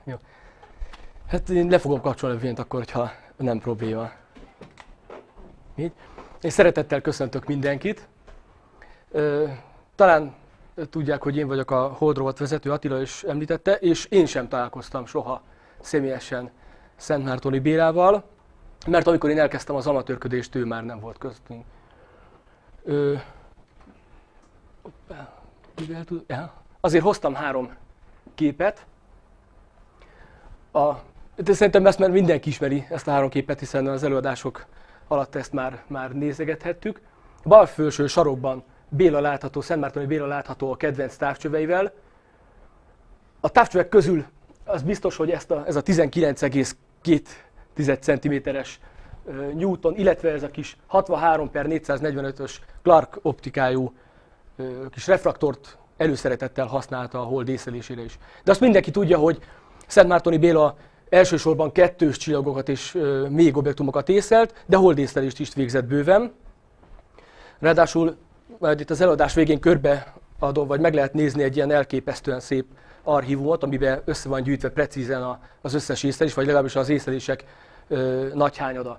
Jó. Hát én le fogom kapcsolni a villnyt akkor, hogyha nem probléma. Így. Én szeretettel köszöntök mindenkit. Talán tudják, hogy én vagyok a Hold rovat vezető, Attila is említette, és én sem találkoztam soha személyesen Szentmártoni Bélával, mert amikor én elkezdtem az amatőrködést, ő már nem volt köztünk. Azért hoztam 3 képet. De szerintem ezt már mindenki ismeri, ezt a 3 képet, hiszen az előadások alatt ezt már nézegethettük. A bal felső sarokban Béla látható, Szentmártoni Béla látható a kedvenc távcsöveivel. A távcsövek közül az biztos, hogy ez a 19,2 cm-es Newton, illetve ez a kis 63/445-ös Clark optikájú kis refraktort előszeretettel használta a hold észlelésére is. De azt mindenki tudja, hogy Szentmártoni Béla elsősorban kettős csillagokat és még objektumokat észlelt, de holdészlelést is végzett bőven. Ráadásul majd itt az előadás végén körbeadom, vagy meg lehet nézni egy ilyen elképesztően szép archívumot, amiben össze van gyűjtve precízen az összes észlelés, vagy legalábbis az észlelések nagy hányada.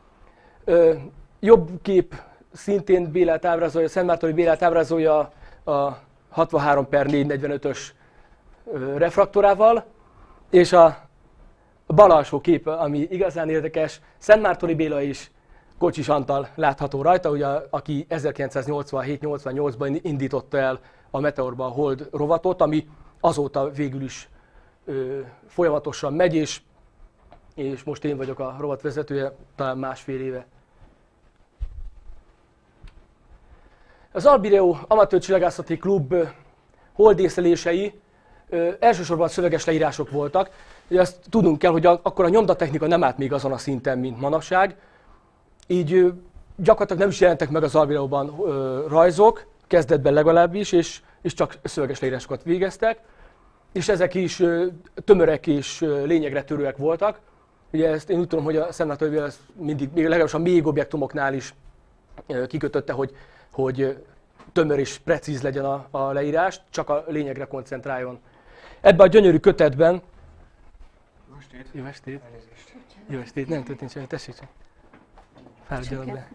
Jobb kép szintén Bélát ábrázolja, Szentmártoni Bélát ábrázolja a 63/445-ös refraktorával, és a bal alsó kép, ami igazán érdekes, Szentmártoni Béla és Kocsis Antal látható rajta, ugye, aki 1987-88-ban indította el a Meteorba a Hold rovatot, ami azóta végül is folyamatosan megy, és most én vagyok a rovat vezetője, talán 1,5 éve. Az Albireo Amatőr Csillagászati Klub holdészlelései elsősorban szöveges leírások voltak. Ugye azt tudnunk kell, hogy akkor a nyomdatechnika nem állt még azon a szinten, mint manapság. Így gyakorlatilag nem is jelentek meg az Albireóban rajzok, kezdetben legalábbis, és csak szöveges leírásokat végeztek. És ezek is tömörek és lényegre törőek voltak. Ugye ezt én úgy tudom, hogy a Szentmártoni Béla mindig, legalábbis a még objektumoknál is kikötötte, hogy tömör és precíz legyen a leírás, csak a lényegre koncentráljon. Ebben a gyönyörű kötetben... Jó estét! Jó estét! Nem történt semmi, tessék csak. Fáradjanak be.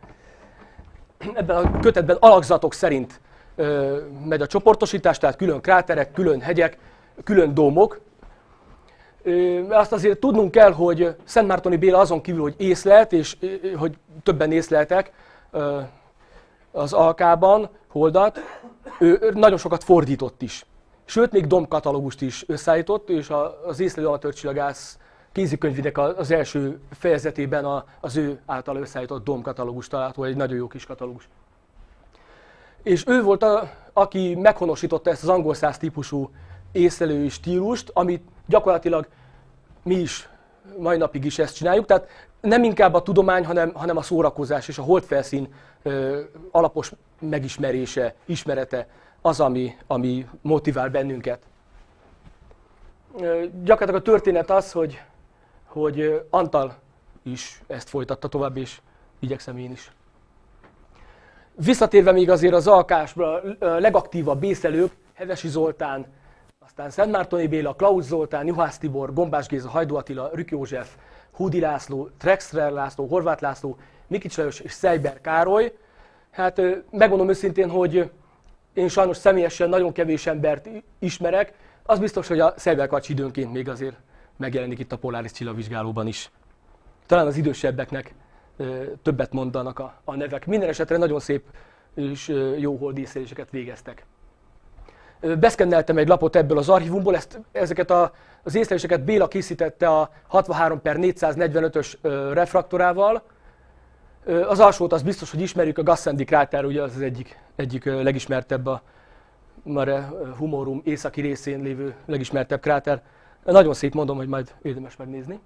Ebben a kötetben alakzatok szerint megy a csoportosítás, tehát külön kráterek, külön hegyek, külön dómok. Azt azért tudnunk kell, hogy Szentmártoni Béla azon kívül, hogy észlelt, és hogy többen észleltek az Alkában holdat, ő nagyon sokat fordított is. Sőt, még dombkatalógust is összeállított, és az észlelő amatőrcsillagász kézikönyvének az első fejezetében az ő által összeállított dombkatalógus található, egy nagyon jó kis katalógus. És ő volt, aki meghonosította ezt az angol száz típusú észlelői stílust, amit gyakorlatilag mi is mai napig is ezt csináljuk. Tehát nem inkább a tudomány, hanem a szórakozás és a holdfelszín alapos megismerése, ismerete az, ami motivál bennünket. Gyakorlatilag a történet az, hogy Antal is ezt folytatta tovább, és igyekszem én is. Visszatérve még azért az alkásra, a legaktívabb észlelők, Hevesi Zoltán, aztán Szentmártoni Béla, Klaus Zoltán, Juhász Tibor, Gombás Géza, Hajdú Attila, Rükk József, Hudi László, Trexler László, Horváth László, Mikics Lajos és Szejber Károly. Hát megmondom őszintén, hogy én sajnos személyesen nagyon kevés embert ismerek. Az biztos, hogy a Szejber Karcsi időnként még azért megjelenik itt a Polaris csillagvizsgálóban is. Talán az idősebbeknek többet mondanak a nevek. Minden esetre nagyon szép és jó holdészleléseket végeztek. Beszkenneltem egy lapot ebből az archívumból, ezeket az észleléseket Béla készítette a 63/445-ös refraktorával. Az alsót az biztos, hogy ismerjük, a Gassendi kráter, ugye az egyik legismertebb, a Mare Humorum északi részén lévő legismertebb kráter. Nagyon szép, mondom, hogy majd érdemes megnézni.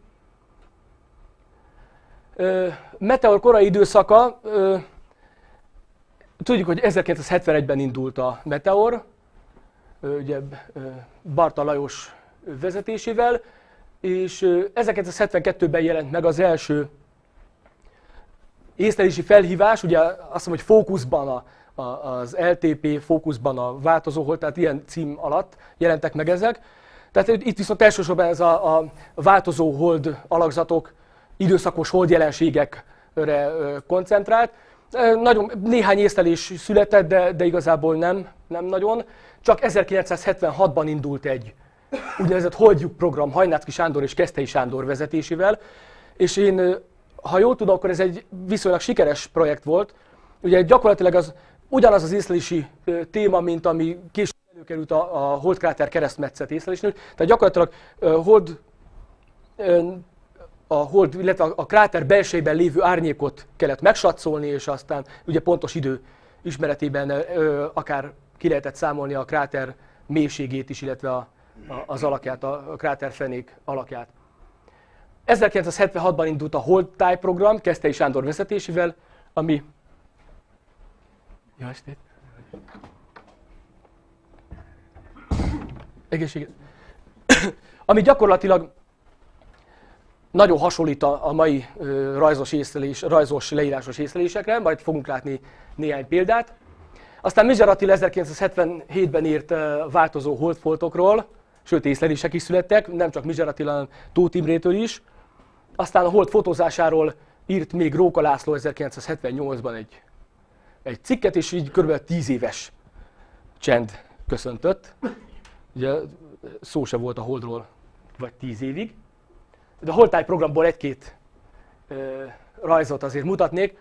Meteor korai időszaka, tudjuk, hogy 1971-ben indult a Meteor, ugye Barta Lajos vezetésével, és 1972-ben jelent meg az első észlelési felhívás, ugye azt mondom, hogy fókuszban az LTP, fókuszban a változóhold, tehát ilyen cím alatt jelentek meg ezek. Tehát itt viszont elsősorban ez a változó hold alakzatok, időszakos hold jelenségekre koncentrált. Néhány észlelés született, de igazából nem nagyon. Csak 1976-ban indult egy úgynevezett Holdjuk program Hajnátszky Sándor és Keszthelyi Sándor vezetésével, és én, ha jól tudom, akkor ez egy viszonylag sikeres projekt volt. Ugye gyakorlatilag ugyanaz az észlelési téma, mint ami később előkerült a holdkráter keresztmetszet észlelésnél. Tehát gyakorlatilag a hold, illetve a kráter belsejében lévő árnyékot kellett megsatszolni, és aztán ugye pontos idő ismeretében akár ki lehetett számolni a kráter mélységét is, illetve az alakját, a kráterfenék alakját. 1976-ban indult a HoldType program, Keszthelyi Sándor vezetésével, ami... Jó estét! Egészséget! Ami gyakorlatilag nagyon hasonlít a mai rajzos leírásos észlelésekre, majd fogunk látni néhány példát. Aztán Mizsar Attila 1977-ben írt változó holdfoltokról, sőt észlelések is születtek, nem csak Mizsar Attila, hanem Tóth Imrétől is. Aztán a hold fotózásáról írt még Róka László 1978-ban egy cikket, és így kb. 10 éves csend köszöntött. Ugye szó se volt a holdról vagy 10 évig. De a HoldType programból egy-két rajzot azért mutatnék.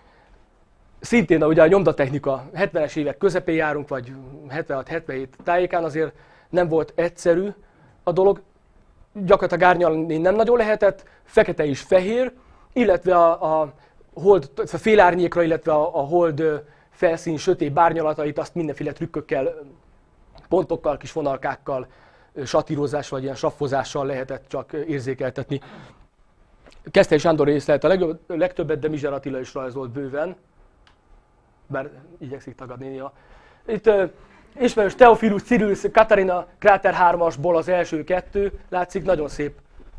Szintén ugye a nyomdatechnika 70-es évek közepén járunk, vagy 76-77 tájékán, azért nem volt egyszerű a dolog. Gyakorlatilag árnyalni nem nagyon lehetett, fekete és fehér, illetve a hold félárnyékra, illetve a hold felszín sötét árnyalatait azt mindenféle trükkökkel, pontokkal, kis vonalkákkal, satírozással vagy ilyen saffozással lehetett csak érzékeltetni. Keszthelyi Sándor észlelt a legtöbbet, de Mizsar Attila is rajzolt bőven, bár igyekszik tagadni néha. Itt ismerős Theophilus Cyrillus Katarina Kráter 3-asból az első kettő, látszik, nagyon szép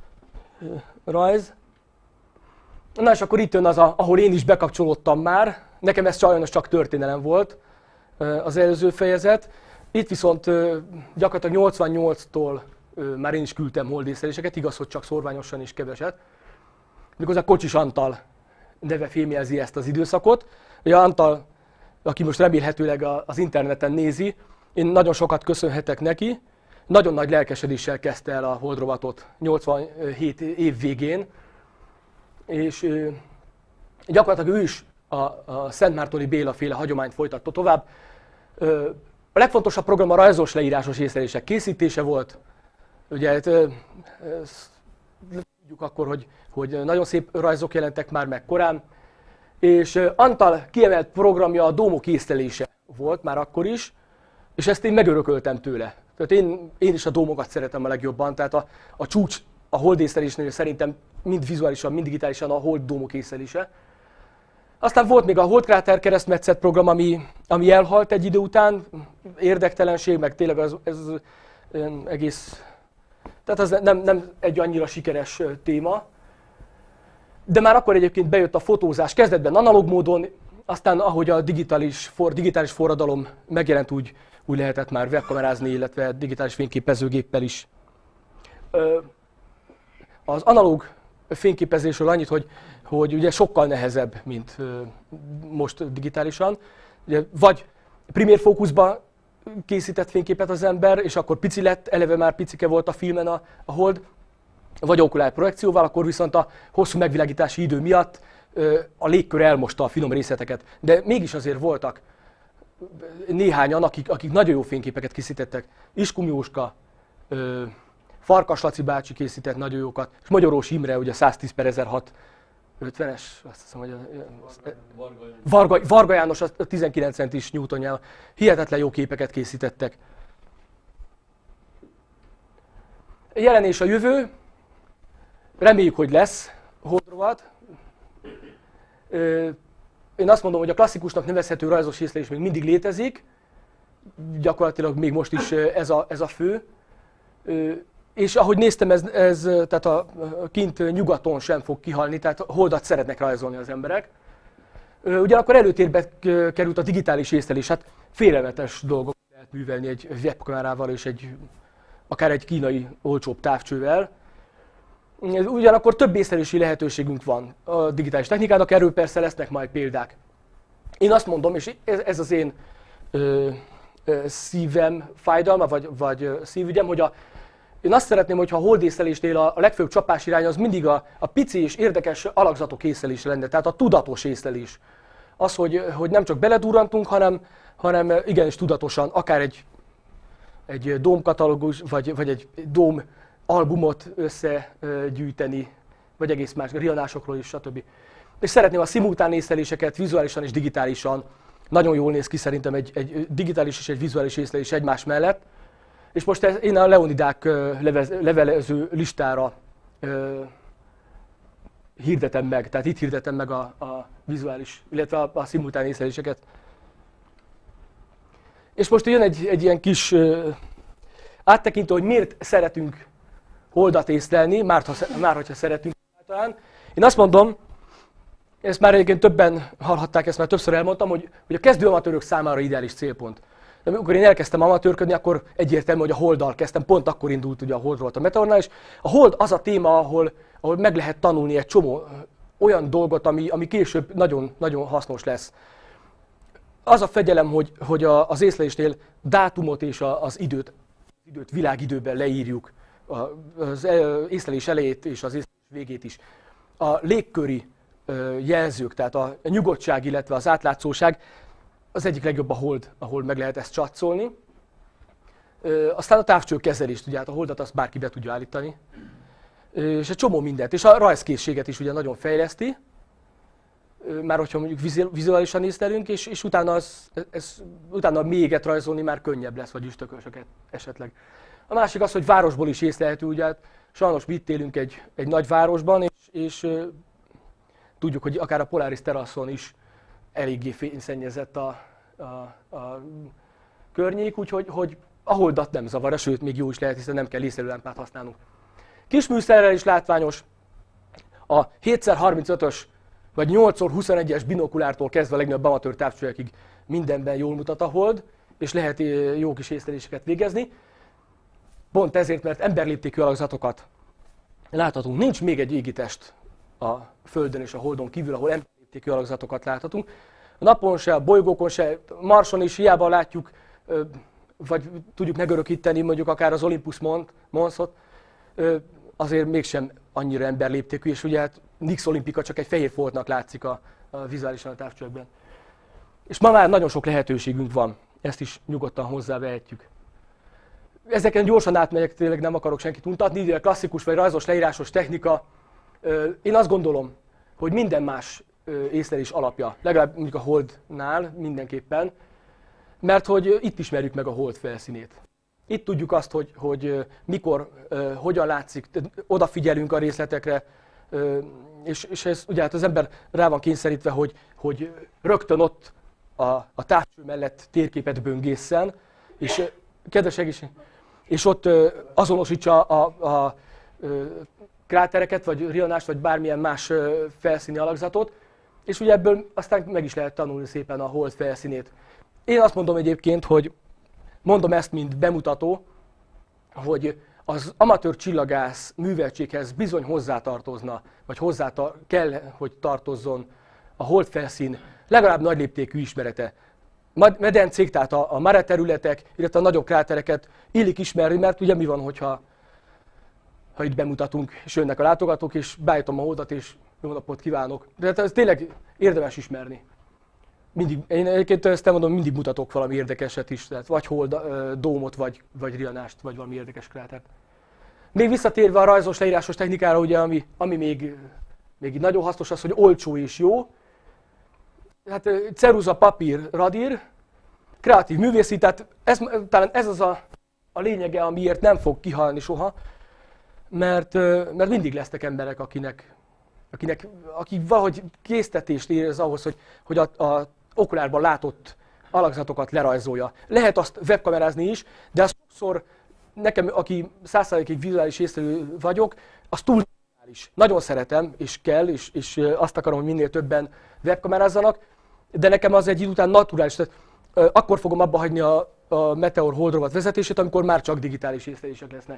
rajz. Na és akkor itt jön az, ahol én is bekapcsolódtam már. Nekem ez sajnos csak történelem volt, az előző fejezet. Itt viszont gyakorlatilag 88-tól már én is küldtem holdészleléseket, igaz, hogy csak szorványosan és keveset. Méghozzá Kocsis Antal neve fémjelzi ezt az időszakot. Ugye Antal, aki most remélhetőleg az interneten nézi, én nagyon sokat köszönhetek neki. Nagyon nagy lelkesedéssel kezdte el a holdrovatot 87 év végén, és gyakorlatilag ő is a Szentmártoni Béla féle hagyományt folytatta tovább. A legfontosabb program a rajzos leírásos észlelések készítése volt. Ugye tudjuk akkor, hogy nagyon szép rajzok jelentek már meg korán, és Antal kiemelt programja a dómok észlelése volt már akkor is, és ezt én megörököltem tőle. Tehát én is a dómokat szeretem a legjobban, tehát a csúcs a holdészlelésnél szerintem mind vizuálisan, mind digitálisan a hold dómok észlelése. Aztán volt még a holdkráter keresztmetszet program, ami elhalt egy idő után, érdektelenség, meg tényleg ez egész, tehát az nem egy annyira sikeres téma. De már akkor egyébként bejött a fotózás, kezdetben analóg módon, aztán ahogy a digitális forradalom megjelent, úgy lehetett már webkamerázni, illetve digitális fényképezőgéppel is. Az analóg fényképezésről annyit, hogy ugye sokkal nehezebb, mint most digitálisan. Ugye vagy primér fókuszba készített fényképet az ember, és akkor pici lett, eleve már picike volt a filmen a hold, vagy okulár projekcióval, akkor viszont a hosszú megvilágítási idő miatt a légkör elmosta a finom részleteket. De mégis azért voltak néhányan, akik nagyon jó fényképeket készítettek. Iskumi Jóska, Farkas Laci bácsi készített nagyon jókat, és Magyarós Imre, ugye 110/1006, 50-es, azt hiszem, hogy Varga János a 19 centis Newtonjával. Hihetetlen jó képeket készítettek. Jelenés a jövő, reméljük, hogy lesz holdrovat. Én azt mondom, hogy a klasszikusnak nevezhető rajzos észlelés még mindig létezik, gyakorlatilag még most is ez a fő. És ahogy néztem, ez tehát kint nyugaton sem fog kihalni, tehát holdat szeretnek rajzolni az emberek. Ugyanakkor előtérbe került a digitális észlelés, hát félelmetes dolgok lehet művelni egy webkamerával és egy akár egy kínai olcsóbb távcsővel. Ugyanakkor több észlelési lehetőségünk van a digitális technikának, erről persze lesznek majd példák. Én azt mondom, és ez az én szívem fájdalma, vagy szívügyem, hogy én azt szeretném, hogyha a holdészlelésnél a legfőbb csapás irány az mindig a pici és érdekes alakzatok észlelése lenne, tehát a tudatos észlelés. Az, hogy nem csak beledurrantunk, hanem igenis tudatosan, akár egy dómkatalógus, vagy egy dóm albumot összegyűjteni, vagy egész más rianásokról is, stb. És szeretném a szimultán észleléseket vizuálisan és digitálisan. Nagyon jól néz ki szerintem egy digitális és egy vizuális észlelés egymás mellett. És most én a leonidák levelező listára hirdetem meg, tehát itt hirdetem meg a vizuális, illetve a szimultán észleléseket. És most jön egy ilyen kis áttekintő, hogy miért szeretünk holdat észlelni, már hogyha szeretünk általán. Én azt mondom, ezt már egyébként többen hallhatták, ezt már többször elmondtam, hogy a kezdő amatőrök számára ideális célpont. De amikor én elkezdtem amatőrködni, akkor egyértelmű, hogy a holddal kezdtem, pont akkor indult ugye a hold volt a Meteornál, és a hold az a téma, ahol meg lehet tanulni egy csomó olyan dolgot, ami később nagyon, nagyon hasznos lesz. Az a fegyelem, hogy az észlelésnél dátumot és az időt világidőben leírjuk, az észlelés elejét és az észlelés végét is. A légköri jelzők, tehát a nyugodtság, illetve az átlátszóság, az egyik legjobb a hold, ahol meg lehet ezt csatszolni. Aztán a távcsőkezelést, ugye hát a holdat azt bárki be tudja állítani. És egy csomó mindent. És a rajzkészséget is ugye nagyon fejleszti, már hogyha mondjuk vizuálisan észlelünk, és utána méget rajzolni már könnyebb lesz, vagy üstökösöket esetleg. A másik az, hogy városból is észlelhető, ugye hát sajnos mi itt élünk egy nagy városban, és tudjuk, hogy akár a Polaris teraszon is eléggé fényszennyezett a környék, úgyhogy a holdat nem zavarja, sőt, még jó is lehet, hiszen nem kell észlelőlámpát használnunk. Kisműszerrel is látványos, a 7x35-ös vagy 8x21-es binokulártól kezdve a legnagyobb amatőr távcsőekig mindenben jól mutat a hold, és lehet jó kis észleléseket végezni. Pont ezért, mert emberléptékű alakzatokat láthatunk. Nincs még egy égitest a Földön és a Holdon kívül, ahol emberléptékű alakzatokat láthatunk. A napon se, a bolygókon se, Marson is hiába látjuk, vagy tudjuk megörökíteni mondjuk akár az Olympus Monsot, azért mégsem annyira emberléptékű, és ugye hát Nix Olympika csak egy fehér foltnak látszik a vizuálisan a távcsőekben. És ma már nagyon sok lehetőségünk van, ezt is nyugodtan hozzávehetjük. Ezeken gyorsan átmegyek, tényleg nem akarok senkit untatni, de a klasszikus vagy rajzos leírásos technika, én azt gondolom, hogy minden más észlelés alapja, legalább mondjuk a holdnál mindenképpen, mert hogy itt ismerjük meg a hold felszínét. Itt tudjuk azt, hogy mikor, hogyan látszik, odafigyelünk a részletekre, és ez ugye hát az ember rá van kényszerítve, hogy rögtön ott a távcső mellett térképet böngészen, és kedves egészség, és ott azonosítsa a krátereket, vagy rianást, vagy bármilyen más felszíni alakzatot, és ugye ebből aztán meg is lehet tanulni szépen a hold felszínét. Én azt mondom egyébként, hogy mondom ezt, mint bemutató, hogy az amatőr csillagász műveltséghez bizony hozzátartozna, vagy kell, hogy tartozzon a holdfelszín legalább nagy léptékű ismerete. Medencék, tehát a mare területek, illetve a nagyobb krátereket illik ismerni, mert ugye mi van, hogyha itt bemutatunk, és jönnek a látogatók, és beállítom a holdat, és jó napot kívánok. De ez tényleg érdemes ismerni. Én egyébként ezt mondom, mindig mutatok valami érdekeset is, tehát vagy dómot, vagy rianást, vagy valami érdekes krátert. Még visszatérve a rajzos leírásos technikára, ugye, ami még nagyon hasznos az, hogy olcsó és jó. Hát ceruza, papír, radír, kreatív művészi, tehát talán ez az a lényege, amiért nem fog kihalni soha, mert mindig lesznek emberek, akik valahogy késztetést érez ahhoz, hogy a okulárban látott alakzatokat lerajzolja. Lehet azt webkamerázni is, de az sokszor nekem, aki 100%-ig vizuális észlelő vagyok, az túl vizuális. Nagyon szeretem, és kell, és azt akarom, hogy minél többen webkamerázzanak, de nekem az egy idő után naturális. Tehát akkor fogom abba hagyni a Meteor Hold rovat vezetését, amikor már csak digitális észlelések lesznek.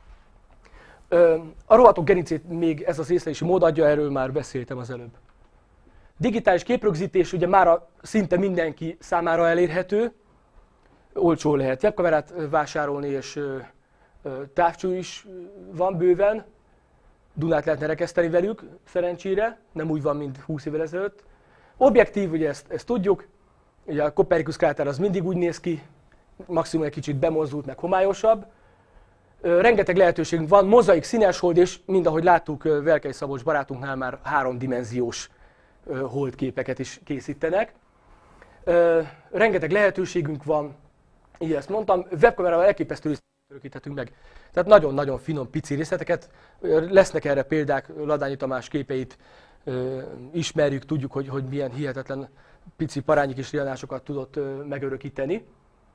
A rovatok gerincét még ez az észlelési mód adja, erről már beszéltem az előbb. Digitális képrögzítés ugye már szinte mindenki számára elérhető, olcsó lehet webkamerát vásárolni, és távcső is van bőven. Dunát lehetne rekeszteni velük, szerencsére, nem úgy van, mint 20 évvel ezelőtt. Objektív, ugye ezt tudjuk, ugye a Copernicus kráter az mindig úgy néz ki, maximum egy kicsit bemozdult, meg homályosabb. Rengeteg lehetőségünk van, mozaik, színes hold, és mind ahogy láttuk, Velkei Szabolcs barátunknál már 3D holdképeket is készítenek. Rengeteg lehetőségünk van, így ezt mondtam, webkamerával elképesztő részleteket örökíthetünk meg. Tehát nagyon-nagyon finom, pici részleteket. Lesznek erre példák, Ladányi Tamás képeit ismerjük, tudjuk, hogy milyen hihetetlen pici parányi kis rianásokat tudott megörökíteni.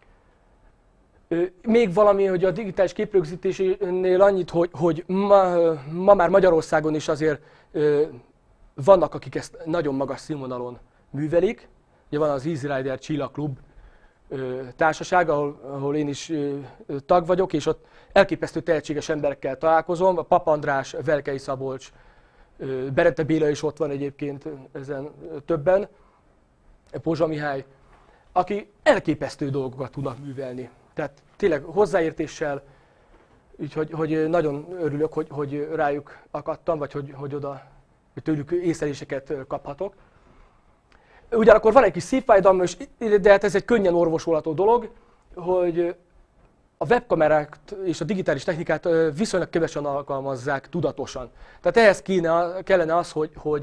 Még valami, hogy a digitális képrögzítésnél annyit, hogy ma már Magyarországon is azért vannak, akik ezt nagyon magas színvonalon művelik. Ugye van az Easy Rider Csilla Klub társaság, ahol én is tag vagyok, és ott elképesztő tehetséges emberekkel találkozom. A Pap András, Velkei Szabolcs, Berente Béla is ott van egyébként, ezen többen, Pozsa Mihály, aki elképesztő dolgokat tudnak művelni. Tehát tényleg hozzáértéssel, úgyhogy nagyon örülök, hogy rájuk akadtam, vagy hogy tőlük észleléseket kaphatok. Ugyanakkor van egy kis szívfájdalom, de hát ez egy könnyen orvosolható dolog, hogy a webkamerát és a digitális technikát viszonylag kevesen alkalmazzák tudatosan. Tehát ehhez kellene az,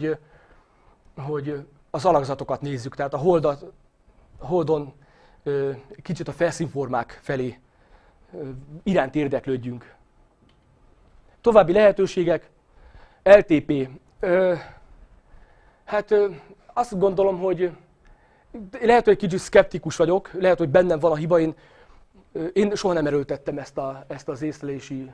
hogy az alakzatokat nézzük, tehát a holdon kicsit a felszínformák felé iránt érdeklődjünk. További lehetőségek, LTP. Azt gondolom, hogy lehet, hogy egy kicsit szkeptikus vagyok, lehet, hogy bennem van a hiba, én soha nem erőltettem ezt az észlelési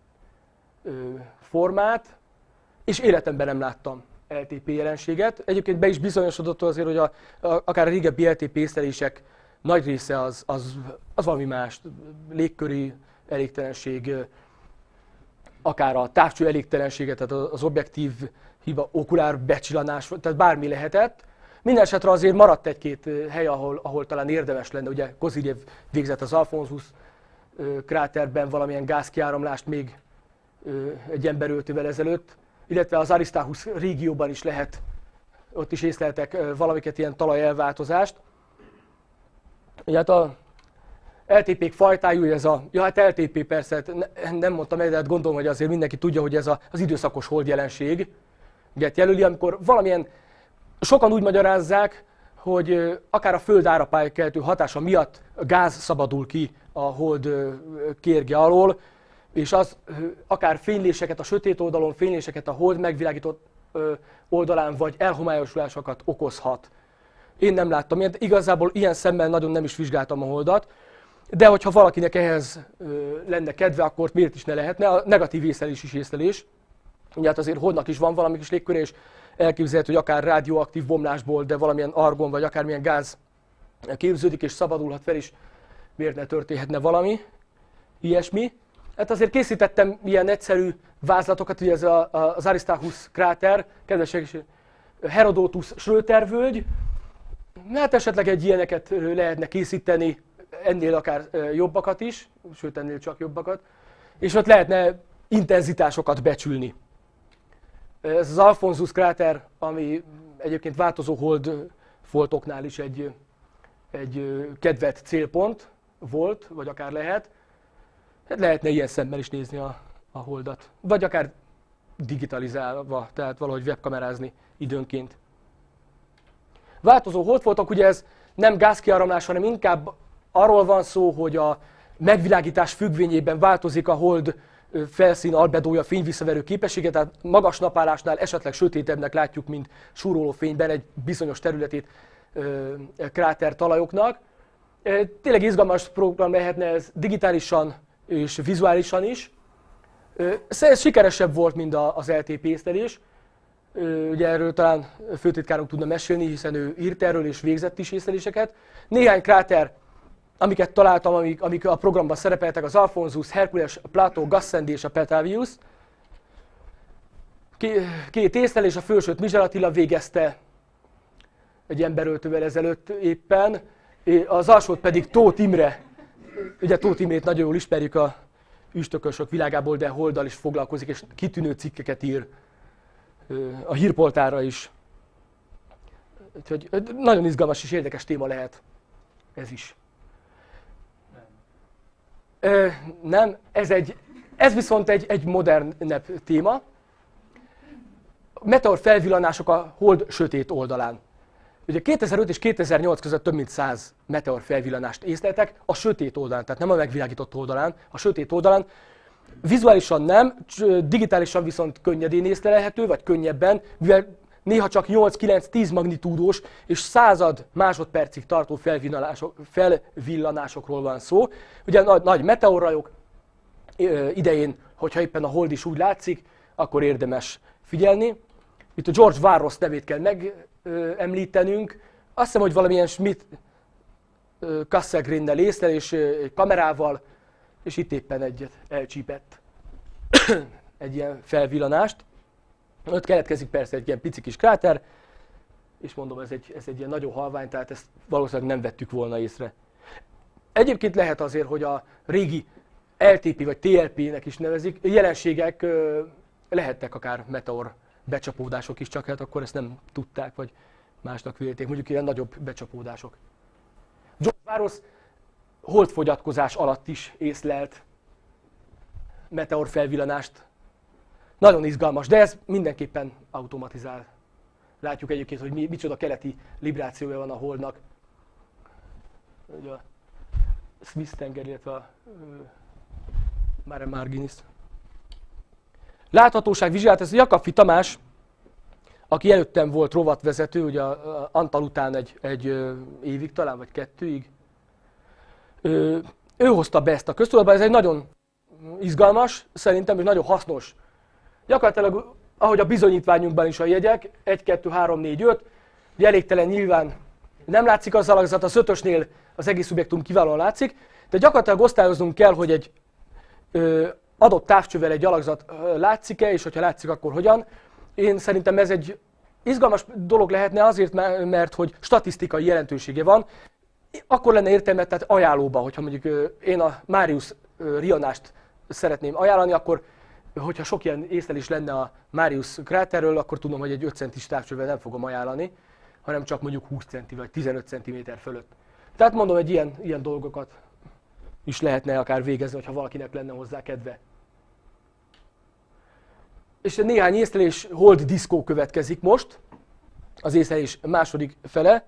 formát, és életemben nem láttam LTP jelenséget. Egyébként be is bizonyosodott azért, hogy akár a régebbi LTP észlelések nagy része az valami más, légköri elégtelenség, akár a távcső elégtelensége, tehát az objektív hiba, okulár becsillanás, tehát bármi lehetett. Mindenesetre azért maradt egy-két hely, ahol talán érdemes lenne. Ugye Kozirjev végzett az Alfonsus kráterben valamilyen gázkiáramlást még egy emberöltővel ezelőtt, illetve az Aristarchus régióban is lehet, ott is észleltek valamiket, ilyen talajelváltozást. Ugye hát a LTP-k fajtájú, hát LTP persze, nem mondtam el, de hát gondolom, hogy azért mindenki tudja, hogy ez az időszakos hold jelenség. Ugye jelöli, amikor valamilyen, sokan úgy magyarázzák, hogy akár a föld árapálykeltő hatása miatt gáz szabadul ki a hold kérge alól, és az akár fényléseket a sötét oldalon, fényléseket a hold megvilágított oldalán, vagy elhomályosulásokat okozhat. Én nem láttam ilyet, igazából ilyen szemmel nagyon nem is vizsgáltam a holdat, de hogyha valakinek ehhez lenne kedve, akkor miért is ne lehetne? A negatív észlelés is észlelés. Ugye hát azért holdnak is van valami kis légköre, és elképzelhető, hogy akár radioaktív bomlásból, de valamilyen argon vagy akármilyen gáz képződik és szabadulhat fel, és miért ne történhetne valami ilyesmi. Hát azért készítettem ilyen egyszerű vázlatokat, ugye ez az Aristarchus kráter, kedvesek, Herodotus Schröter völgy. Hát esetleg egy ilyeneket lehetne készíteni, ennél akár jobbakat is, sőt ennél csak jobbakat, és ott lehetne intenzitásokat becsülni. Ez az Alfonsus kráter, ami egyébként változó holdfoltoknál is egy kedvelt célpont volt, vagy akár lehet. Hát lehetne ilyen szemmel is nézni a holdat, vagy akár digitalizálva, tehát valahogy webkamerázni időnként. Változó holdfoltok, ugye ez nem gázkiáramlás, hanem inkább arról van szó, hogy a megvilágítás függvényében változik a hold felszín albedója, fényvisszaverő képessége, tehát magas napállásnál esetleg sötétebbnek látjuk, mint súroló fényben egy bizonyos területét kráter talajoknak. Tényleg izgalmas program lehetne ez digitálisan és vizuálisan is. Ez sikeresebb volt, mint az LTP észlelés. Ugye erről talán főtitkárunk tudna mesélni, hiszen ő írt erről és végzett is észleléseket. Néhány kráter, amiket találtam, amik a programban szerepeltek, az Alfonsus, Hercules, a Plato, Gassendi és a Petavius. Két észlelés, a felsőt Mizsel Attila végezte egy emberöltővel ezelőtt éppen, az alsót pedig Tóth Imre. Ugye Tóth Imrét nagyon jól ismerjük a üstökösök világából, de Holddal is foglalkozik, és kitűnő cikkeket ír a hírpoltárra is. Úgyhogy nagyon izgalmas és érdekes téma lehet ez is. Nem, ez viszont egy modernebb téma. Meteor felvillanások a hold sötét oldalán. Ugye 2005 és 2008 között több mint 100 meteor felvillanást észleltek a sötét oldalán, tehát nem a megvilágított oldalán, a sötét oldalán. Vizuálisan nem, digitálisan viszont könnyedén észlelhető, vagy könnyebben, mivel néha csak 8-9-10 magnitúdós és század másodpercig tartó felvillanásokról van szó. Ugye nagy meteorrajok idején, hogyha éppen a hold is úgy látszik, akkor érdemes figyelni. Itt a George Varros nevét kell megemlítenünk. Azt hiszem, hogy valamilyen Schmidt Cassegrain-nel észlel, és egy kamerával, és itt éppen egyet elcsípett egy ilyen felvillanást. Ott keletkezik persze egy ilyen pici kis kráter, és mondom, ez egy ilyen nagyon halvány, tehát ezt valószínűleg nem vettük volna észre. Egyébként lehet azért, hogy a régi LTP vagy TLP-nek is nevezik, jelenségek lehettek akár meteor becsapódások is, csak hát akkor ezt nem tudták, vagy másnak vélték, mondjuk ilyen nagyobb becsapódások. George Varros holdfogyatkozás alatt is észlelt meteor felvillanást. Nagyon izgalmas, de ez mindenképpen automatizál. Látjuk egyébként, hogy micsoda keleti librációja van a holdnak. Ugye a Smith-tenger, illetve a Mare Marginis. Láthatóság vizsgálat, ez Jakabfi Tamás, aki előttem volt rovatvezető, ugye a Antal után egy évig talán, vagy 2-ig. Ő hozta be ezt a köztudatba, ez egy nagyon izgalmas, szerintem, és nagyon hasznos. Gyakorlatilag, ahogy a bizonyítványunkban is a jegyek, 1, 2, 3, 4, 5, ugye elégtelen nyilván nem látszik az alakzat, az 5-ösnél az egész szubjektum kiválóan látszik, de gyakorlatilag osztályoznunk kell, hogy egy adott távcsővel egy alakzat látszik-e, és hogyha látszik, akkor hogyan. Én szerintem ez egy izgalmas dolog lehetne azért, mert hogy statisztikai jelentősége van. Akkor lenne értelme, tehát ajánlóban, hogyha mondjuk én a Marius rianást szeretném ajánlani, akkor hogyha sok ilyen észlelés lenne a Marius kráterről, akkor tudom, hogy egy 5 centis távcsővel nem fogom ajánlani, hanem csak mondjuk 20 cm vagy 15 cm fölött. Tehát mondom, egy ilyen dolgokat is lehetne akár végezni, hogyha valakinek lenne hozzá kedve. És néhány észlelés, hold diszkó következik most, az észlelés második fele.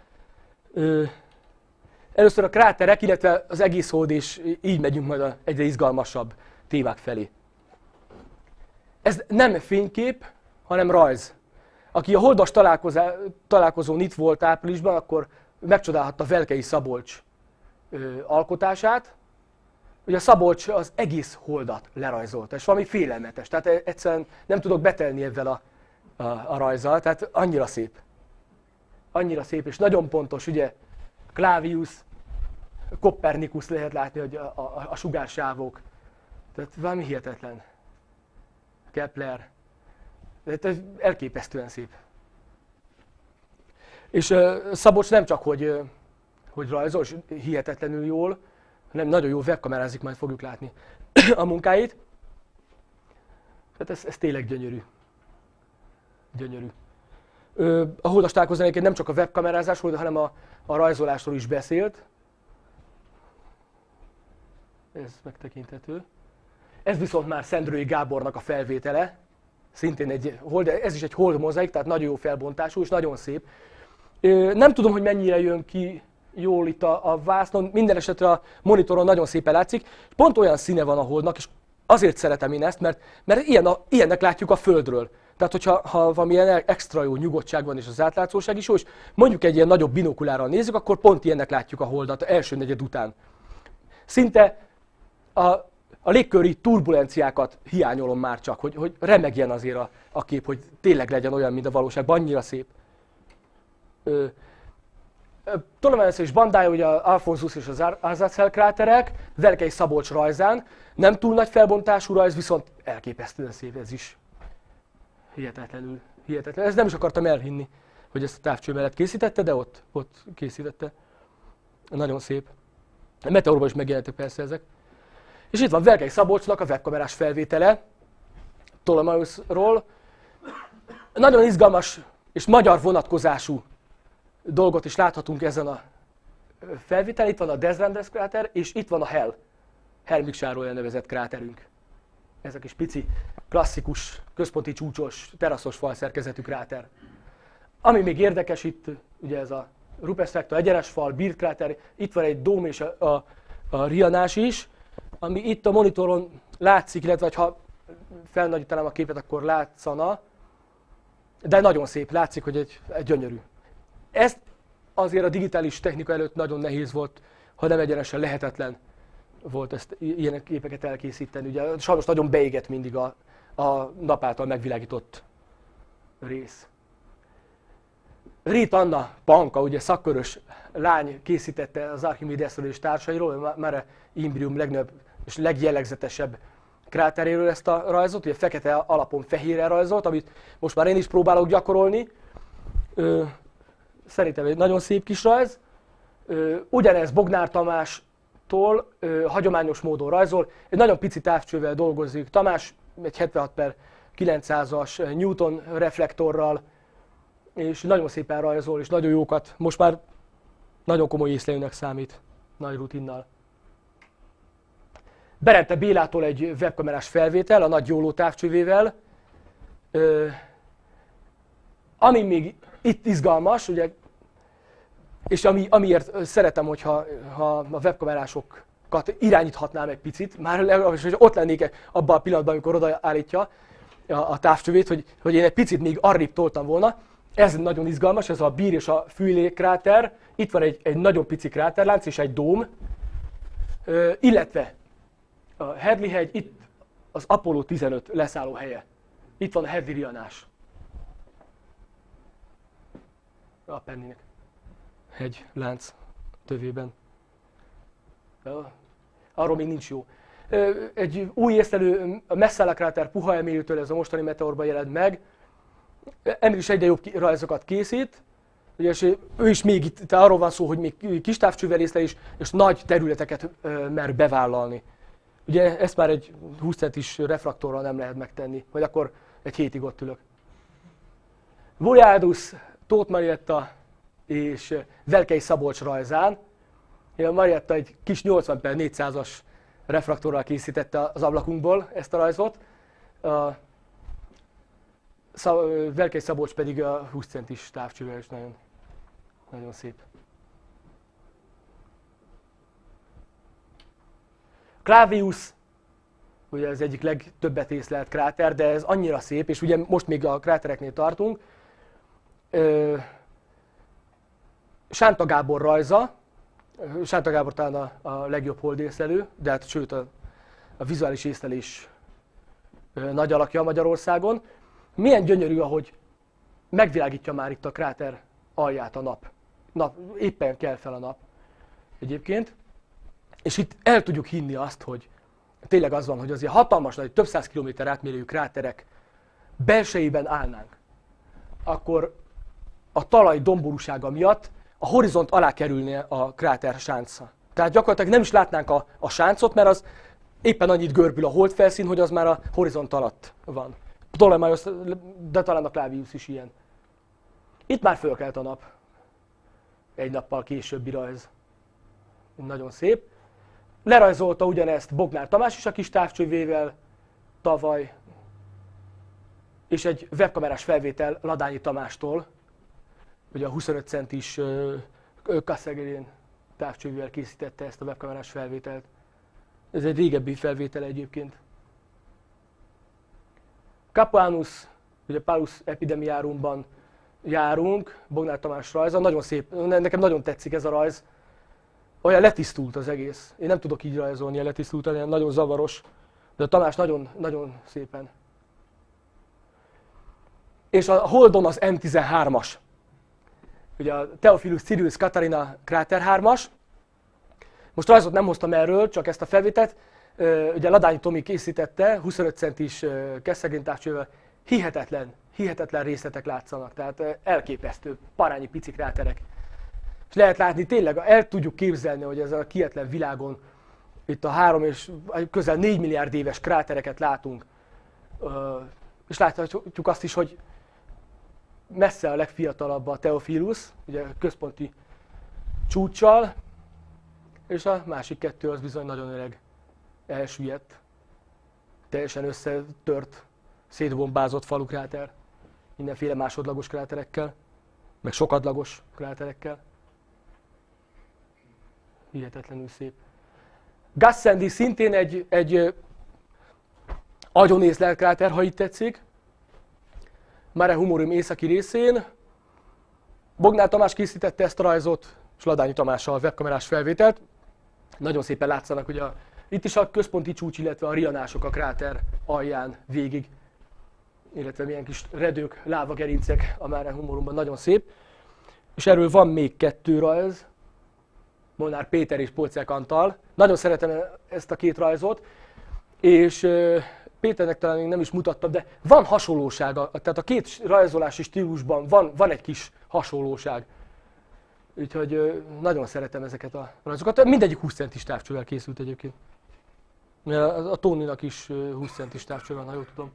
Először a kráterek, illetve az egész hold, és így megyünk majd a egyre izgalmasabb témák felé. Ez nem fénykép, hanem rajz. Aki a holdas találkozón itt volt áprilisban, akkor megcsodálhatta Velkei Szabolcs alkotását. Ugye a Szabolcs az egész holdat lerajzolta, és valami félelmetes. Tehát egyszerűen nem tudok betelni ezzel a rajzzal, tehát annyira szép. Annyira szép, és nagyon pontos, ugye Clavius, Copernicus lehet látni, hogy a sugársávok. Tehát valami hihetetlen. Kepler. Tehát elképesztően szép. És Szabolcs nem csak, hogy rajzol, és hihetetlenül jól, hanem nagyon jó webkamerázik, majd fogjuk látni a munkáit. Tehát ez tényleg gyönyörű. Gyönyörű. A holdas találkozón nem csak a webkamerázásról, hanem a rajzolásról is beszélt. Ez megtekinthető. Ez viszont már Szendrői Gábornak a felvétele. Szintén ez is egy hold mozaik, tehát nagyon jó felbontású és nagyon szép. Nem tudom, hogy mennyire jön ki jól itt a vásznon, minden esetre a monitoron nagyon szépen látszik. Pont olyan színe van a holdnak, és azért szeretem én ezt, mert ilyennek látjuk a Földről. Tehát, hogyha valamilyen extra jó nyugodtság van és az átlátszóság is jó, és mondjuk egy ilyen nagyobb binokulárral nézzük, akkor pont ilyennek látjuk a holdat első negyed után. Szinte a A légköri turbulenciákat hiányolom már csak, hogy remegjen azért a kép, hogy tényleg legyen olyan, mint a valóságban, annyira szép. Ptolemaiosz és bandája, ugye az Alfonsus és az Arzacel kráterek, Velkei Szabolcs rajzán. Nem túl nagy felbontású rajz, viszont elképesztően szép ez is. Hihetetlenül. Ezt nem is akartam elhinni, hogy ezt a távcső mellett készítette, de ott készítette. Nagyon szép. A Meteorban is megjelentek persze ezek. És itt van Velkei Szabolcsnak a webkamerás felvétele Ptolemaioszról. Nagyon izgalmas és magyar vonatkozású dolgot is láthatunk ezen a felvételen. Itt van a Desrandes kráter, és itt van a Helmigsáról elnevezett kráterünk. Ez a kis pici, klasszikus, központi csúcsos, teraszos falszerkezetű kráter. Ami még érdekes itt, ugye ez a Rupert Spector egyenes fal, Beard kráter, itt van egy dóm és a rianás is, ami itt a monitoron látszik, illetve ha felnagyítanám a képet, akkor látszana, de nagyon szép, látszik, hogy egy gyönyörű. Ezt azért a digitális technika előtt nagyon nehéz volt, ha nem egyenesen lehetetlen volt ezt, ilyen képeket elkészíteni. Ugye sajnos nagyon beégett mindig a nap által megvilágított rész. Rita Anna Panka, ugye szakkörös lány készítette az Archimédesről és társairól, Mare Imbrium legnagyobb és legjellegzetesebb kráteréről ezt a rajzot, ugye fekete alapon fehérre rajzolt, amit most már én is próbálok gyakorolni. Szerintem egy nagyon szép kis rajz. Ugyanez Bognár Tamástól hagyományos módon rajzol, egy nagyon pici távcsővel dolgozik. Tamás egy 76x900-as Newton reflektorral, és nagyon szépen rajzol, és nagyon jókat. Most már nagyon komoly észlelőnek számít, nagy rutinnal. Berente Bélától egy webkamerás felvétel, a nagy jóló távcsővével. Ami még itt izgalmas, ugye, és amiért szeretem, hogyha a webkamerásokat irányíthatnám egy picit, már legalábbis, hogy ott lennék abban a pillanatban, amikor odaállítja a távcsövét, hogy én egy picit még arrébb toltam volna. Ez nagyon izgalmas, ez a Beer és a Fülé kráter. Itt van egy nagyon pici kráterlánc és egy dóm, illetve a Hadley hegy, itt az Apollo 15 leszálló helye. Itt van a Hadley rianás. A Penninek hegy lánc tövében. Arról még nincs jó. Egy új észlelő, a Messala kráter puha Emiltől, ez a mostani meteorban jelent meg. Emil is egyre jobb rajzokat készít, és ő is még itt arról van szó, hogy még kis távcsővel észlel is, és nagy területeket mer bevállalni. Ugye ezt már egy 20 centis refraktorral nem lehet megtenni, vagy akkor egy hétig ott ülök. Boreadus, Tóth Marietta és Velkei Szabolcs rajzán. Marietta egy kis 80x400-as refraktorral készítette az ablakunkból ezt a rajzot. Velkei Szabolcs pedig a 20 centis távcsővel is nagyon, nagyon szép. Clavius, ugye ez egyik legtöbbet észlelt kráter, de ez annyira szép, és ugye most még a krátereknél tartunk. Sánta Gábor rajza, Sánta Gábor talán a legjobb holdészlelő, de hát sőt a vizuális észlelés nagy alakja Magyarországon. Milyen gyönyörű, ahogy megvilágítja már itt a kráter alját a nap. Éppen kell fel a nap egyébként. És itt el tudjuk hinni azt, hogy tényleg az van, hogy az ilyen hatalmas nagy, több száz kilométer átmérőjű kráterek belsejében állnánk, akkor a talaj domborúsága miatt a horizont alá kerülne a kráter sánca. Tehát gyakorlatilag nem is látnánk a sáncot, mert az éppen annyit görbül a holdfelszín, hogy az már a horizont alatt van. Ptolemaiosz, de talán a Clavius is ilyen. Itt már fölkelt a nap. Egy nappal későbbi rajz. Nagyon szép. Lerajzolta ugyanezt Bognár Tamás is a kis távcsővével tavaly, és egy webkamerás felvétel Ladányi Tamástól, ugye a 25 centis Cassegrain távcsővével készítette ezt a webkamerás felvételt. Ez egy régebbi felvétel egyébként. Capuanus, ugye Palus Epidemiarumban járunk, Bognár Tamás rajza, nagyon szép, nekem nagyon tetszik ez a rajz. olyan letisztult az egész. Én nem tudok így rajzolni, ilyen letisztult, olyan nagyon zavaros, de a Tamás nagyon, nagyon szépen. És a Holdon az M13-as. Ugye a Theophilus Cyrillus Catharina kráter 3-as. Most rajzot nem hoztam erről, csak ezt a felvételt. Ugye Ladányi Tomi készítette, 25 centis keszegéntávcsővel. Hihetetlen részletek látszanak, tehát elképesztő, parányi pici kráterek. És lehet látni, tényleg el tudjuk képzelni, hogy ez a kietlen világon itt a 3 és közel 4 milliárd éves krátereket látunk. És láthatjuk azt is, hogy messze a legfiatalabb a Theophilus, ugye a központi csúccsal, és a másik kettő az bizony nagyon öreg, elsüllyedt, teljesen összetört, szétbombázott falukráter, mindenféle másodlagos kráterekkel, meg sokadlagos kráterekkel. Hihetetlenül szép. Gassendi szintén egy agyonészlelt kráter, ha így tetszik. Mare Humorum északi részén. Bognár Tamás készítette ezt a rajzot, és Ladányi Tamással webkamerás felvételt. Nagyon szépen látszanak, hogy itt is a központi csúcs, illetve a rianások a kráter alján végig. Illetve milyen kis redők, lávagerincek a Mare Humorumban, nagyon szép. És erről van még 2 rajz, Molnár Péter és Polczák Antal. Nagyon szeretem ezt a 2 rajzot, és Péternek talán még nem is mutattam, de van hasonlósága, tehát a 2 rajzolási stílusban van egy kis hasonlóság. Úgyhogy nagyon szeretem ezeket a rajzokat. Mindegyik 20 centis távcsővel készült egyébként. A Tóninak is 20 centis távcső van, ha jól tudom.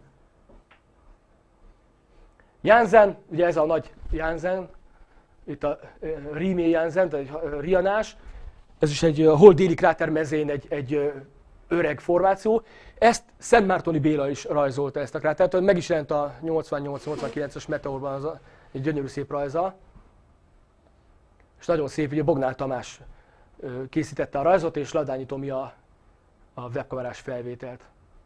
Jansen, ugye ez a nagy Jansen, itt a Rímé Jansen, tehát egy rianás. Ez is egy Hold déli krátermezén egy öreg formáció. Ezt Szentmártoni Béla is rajzolta, ezt a krátert, meg is jelent a 88-89-es Meteorban, egy gyönyörű szép rajza. És nagyon szép, ugye Bognár Tamás készítette a rajzot, és Ladányi Tomi a webkamerás felvételt.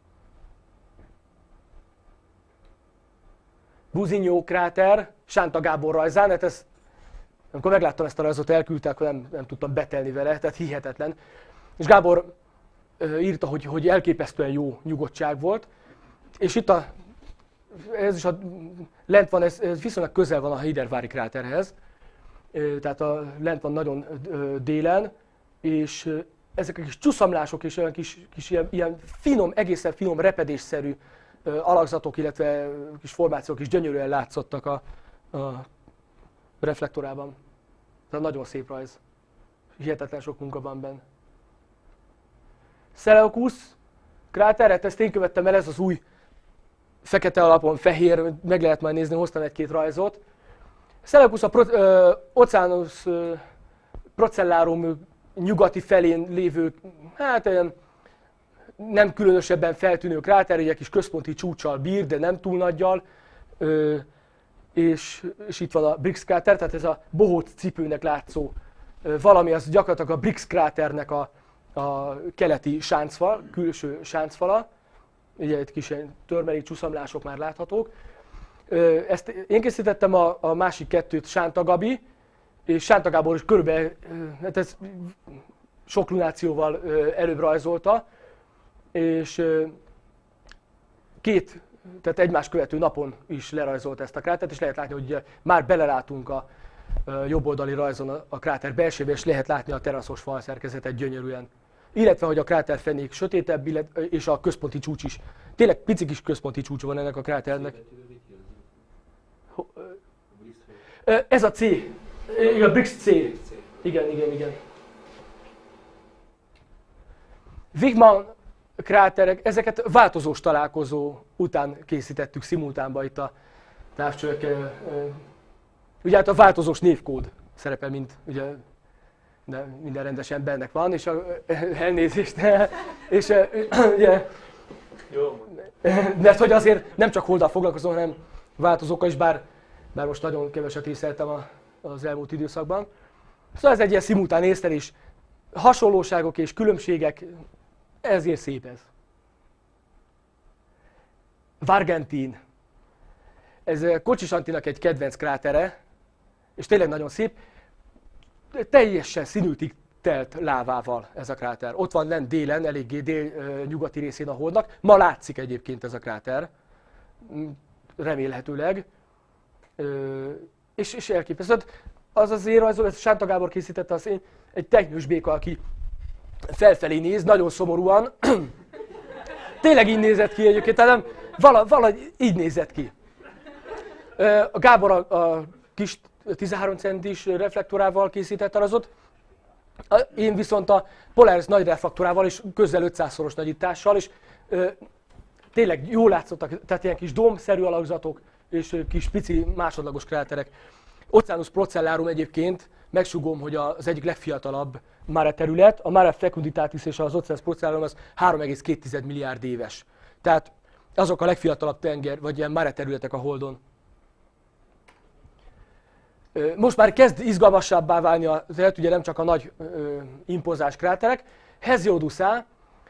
Buzinyó kráter, Sánta Gábor rajzán, hát ez, amikor megláttam ezt a rajzot, elküldte, akkor nem tudtam betelni vele, tehát hihetetlen. És Gábor írta, hogy elképesztően jó nyugodtság volt, és itt ez is lent van, ez viszonylag közel van a Hidervári kráterhez, tehát lent van nagyon délen, és ezek a kis csuszamlások és olyan kis ilyen finom, egészen finom repedésszerű alakzatok, illetve kis formációk is gyönyörűen látszottak a reflektorában. Tehát nagyon szép rajz. Hihetetlen sok munka van benne. Seleukusz kráteret, ezt én követtem el, ez az új fekete alapon fehér, meg lehet majd nézni, hoztam 1-2 rajzot. Seleukusz a Oceanus Procellarum nyugati felén lévő, hát olyan nem különösebben feltűnő kráter, egy kis központi csúccsal bír, de nem túl nagyjal. És itt van a Brix kráter, tehát ez a bohóc cipőnek látszó valami, az gyakorlatilag a Brix kráternek a keleti sáncfal, külső sáncfala. Ugye itt kis törmelék csúszamlások már láthatók. Ezt én készítettem, a másik 2-t Sánta Gabi, és Sánta Gábor is körülbelül, hát ez sok lunációval előbb rajzolta, és 2, tehát egymás követő napon is lerajzolt ezt a krátert, és lehet látni, hogy már belelátunk a jobb oldali rajzon a kráter belsébe, és lehet látni a teraszos falszerkezetet gyönyörűen. Illetve, hogy a kráter fenék sötétebb, és a központi csúcs is. Tényleg pici kis központi csúcs van ennek a kráternek. Ez a C. Igen, Brix C. Igen. Wigman kráterek, ezeket változós találkozó után készítettük szimultánba itt a távcsőkkel. Ugye hát a változós névkód szerepel, mint ugye, de minden rendes embernek van, és elnézést, és ugye, mert hogy azért nem csak holddal foglalkozom, hanem változókkal is, bár most nagyon keveset észleltem az elmúlt időszakban. Szóval ez egy ilyen szimultán észlelés, hasonlóságok és különbségek, ezért szép ez. Vargentin. Ez Kocsis Antinak egy kedvenc krátere, és tényleg nagyon szép. Teljesen színűtig telt lávával ez a kráter. Ott van lent délen, eléggé dél-nyugati részén a Holdnak. Ma látszik egyébként ez a kráter, remélhetőleg. És elképesztő. Az azért rajzol, ezt Sánta Gábor készítette, az egy teknős béka, aki felfelé néz, nagyon szomorúan. Tényleg így nézett ki egyébként, tehát valahogy így nézett ki. A Gábor a kis 13 centis reflektorával készítette azot, én viszont a Polaris nagy reflektorával és közel 500-szoros nagyítással, és tényleg jól látszottak, tehát ilyen kis dómszerű alakzatok és kis pici másodlagos kráterek. Oceanus Procellarum egyébként, megsugom, hogy az egyik legfiatalabb Mare terület, a Mare Fecunditatis és az Oceanus Procellarum az 3,2 milliárd éves. Tehát azok a legfiatalabb tenger, vagy ilyen Mare területek a Holdon. Most már kezd izgalmasabbá válni a terület, ugye nem csak a nagy impozás kráterek. Hesiodus A,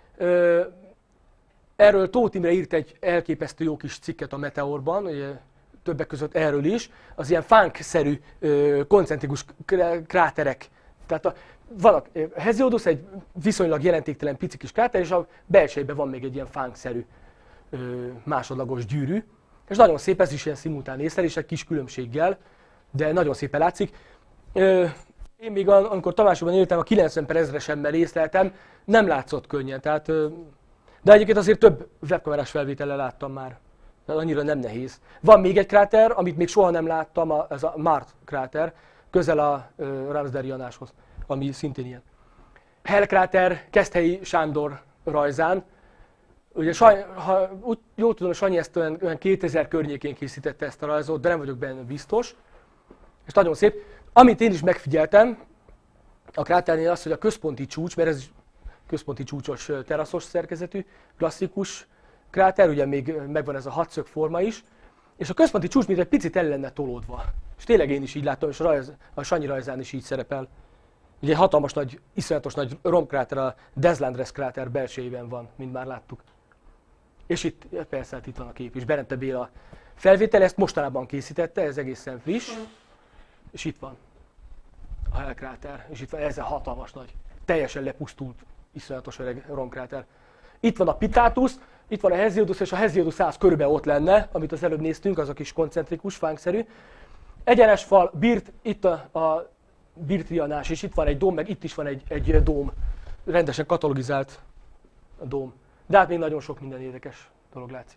erről Tóth Imre írt egy elképesztő jó kis cikket a Meteorban, ugye, többek között erről is, az ilyen fánk-szerű koncentrikus kráterek. Tehát vannak Hesiodus egy viszonylag jelentéktelen pici kis kráter, és a belsejében van még egy ilyen fánk-szerű másodlagos gyűrű. És nagyon szép, ez is ilyen szimultán észlelés, egy kis különbséggel, de nagyon szépen látszik. Én még amikor Tamásiban éltem, a 90/1000-esemmel észleltem, nem látszott könnyen, tehát, de egyébként azért több webkamerás felvétellel láttam már. Annyira nem nehéz. Van még egy kráter, amit még soha nem láttam, ez a Mart kráter, közel a Ramsderianáshoz, ami szintén ilyen. Hell kráter, Keszthelyi Sándor rajzán. Ugye, úgy jól tudom, Sanyi ezt olyan 2000 környékén készítette ezt a rajzot, de nem vagyok benne biztos. És nagyon szép. Amit én is megfigyeltem a kráternél az, hogy a központi csúcs, mert ez központi csúcsos teraszos szerkezetű, klasszikus kráter, ugye még megvan ez a hatszög forma is, és a központi csúcs mint egy picit el lenne tolódva. És tényleg én is így láttam, és a Sanyi rajzán is így szerepel. Ugye egy hatalmas nagy, iszonyatos nagy romkráter, a Deslandres kráter belsejében van, mint már láttuk. És itt, persze, hát itt van a kép is. Berente Béla felvétel, ezt mostanában készítette, ez egészen friss. És itt van a Hell kráter, és itt van ez a hatalmas nagy, teljesen lepusztult, iszonyatos öreg romkráter. Itt van a Pitatus, itt van a Hesiodus, és a Hesiodus 100 körülbelül ott lenne, amit az előbb néztünk, az a kis koncentrikus, fánkszerű. Egyenes fal, Birt, itt a Birtrianás, és itt van egy dóm, meg itt is van egy dóm, rendesen katalogizált a dóm. De hát még nagyon sok minden érdekes dolog látszik.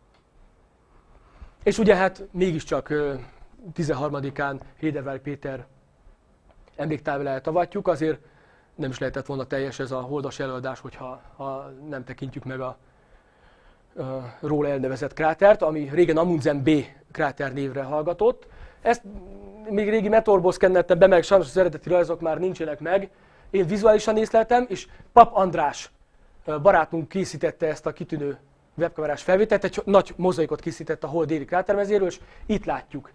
És ugye hát mégiscsak 13-án Hédervári Péter emléktábláját avatjuk, azért nem is lehetett volna teljes ez a holdas előadás, hogyha nem tekintjük meg a róla elnevezett krátert, ami régen Amundsen B kráter névre hallgatott. Ezt még régi Meteorból szkenneltem be, meg sajnos az eredeti rajzok már nincsenek meg. Én vizuálisan észleltem, és Pap András barátunk készítette ezt a kitűnő webkamerás felvételt, egy nagy mozaikot készített a Hold déli krátermezéről, és itt látjuk.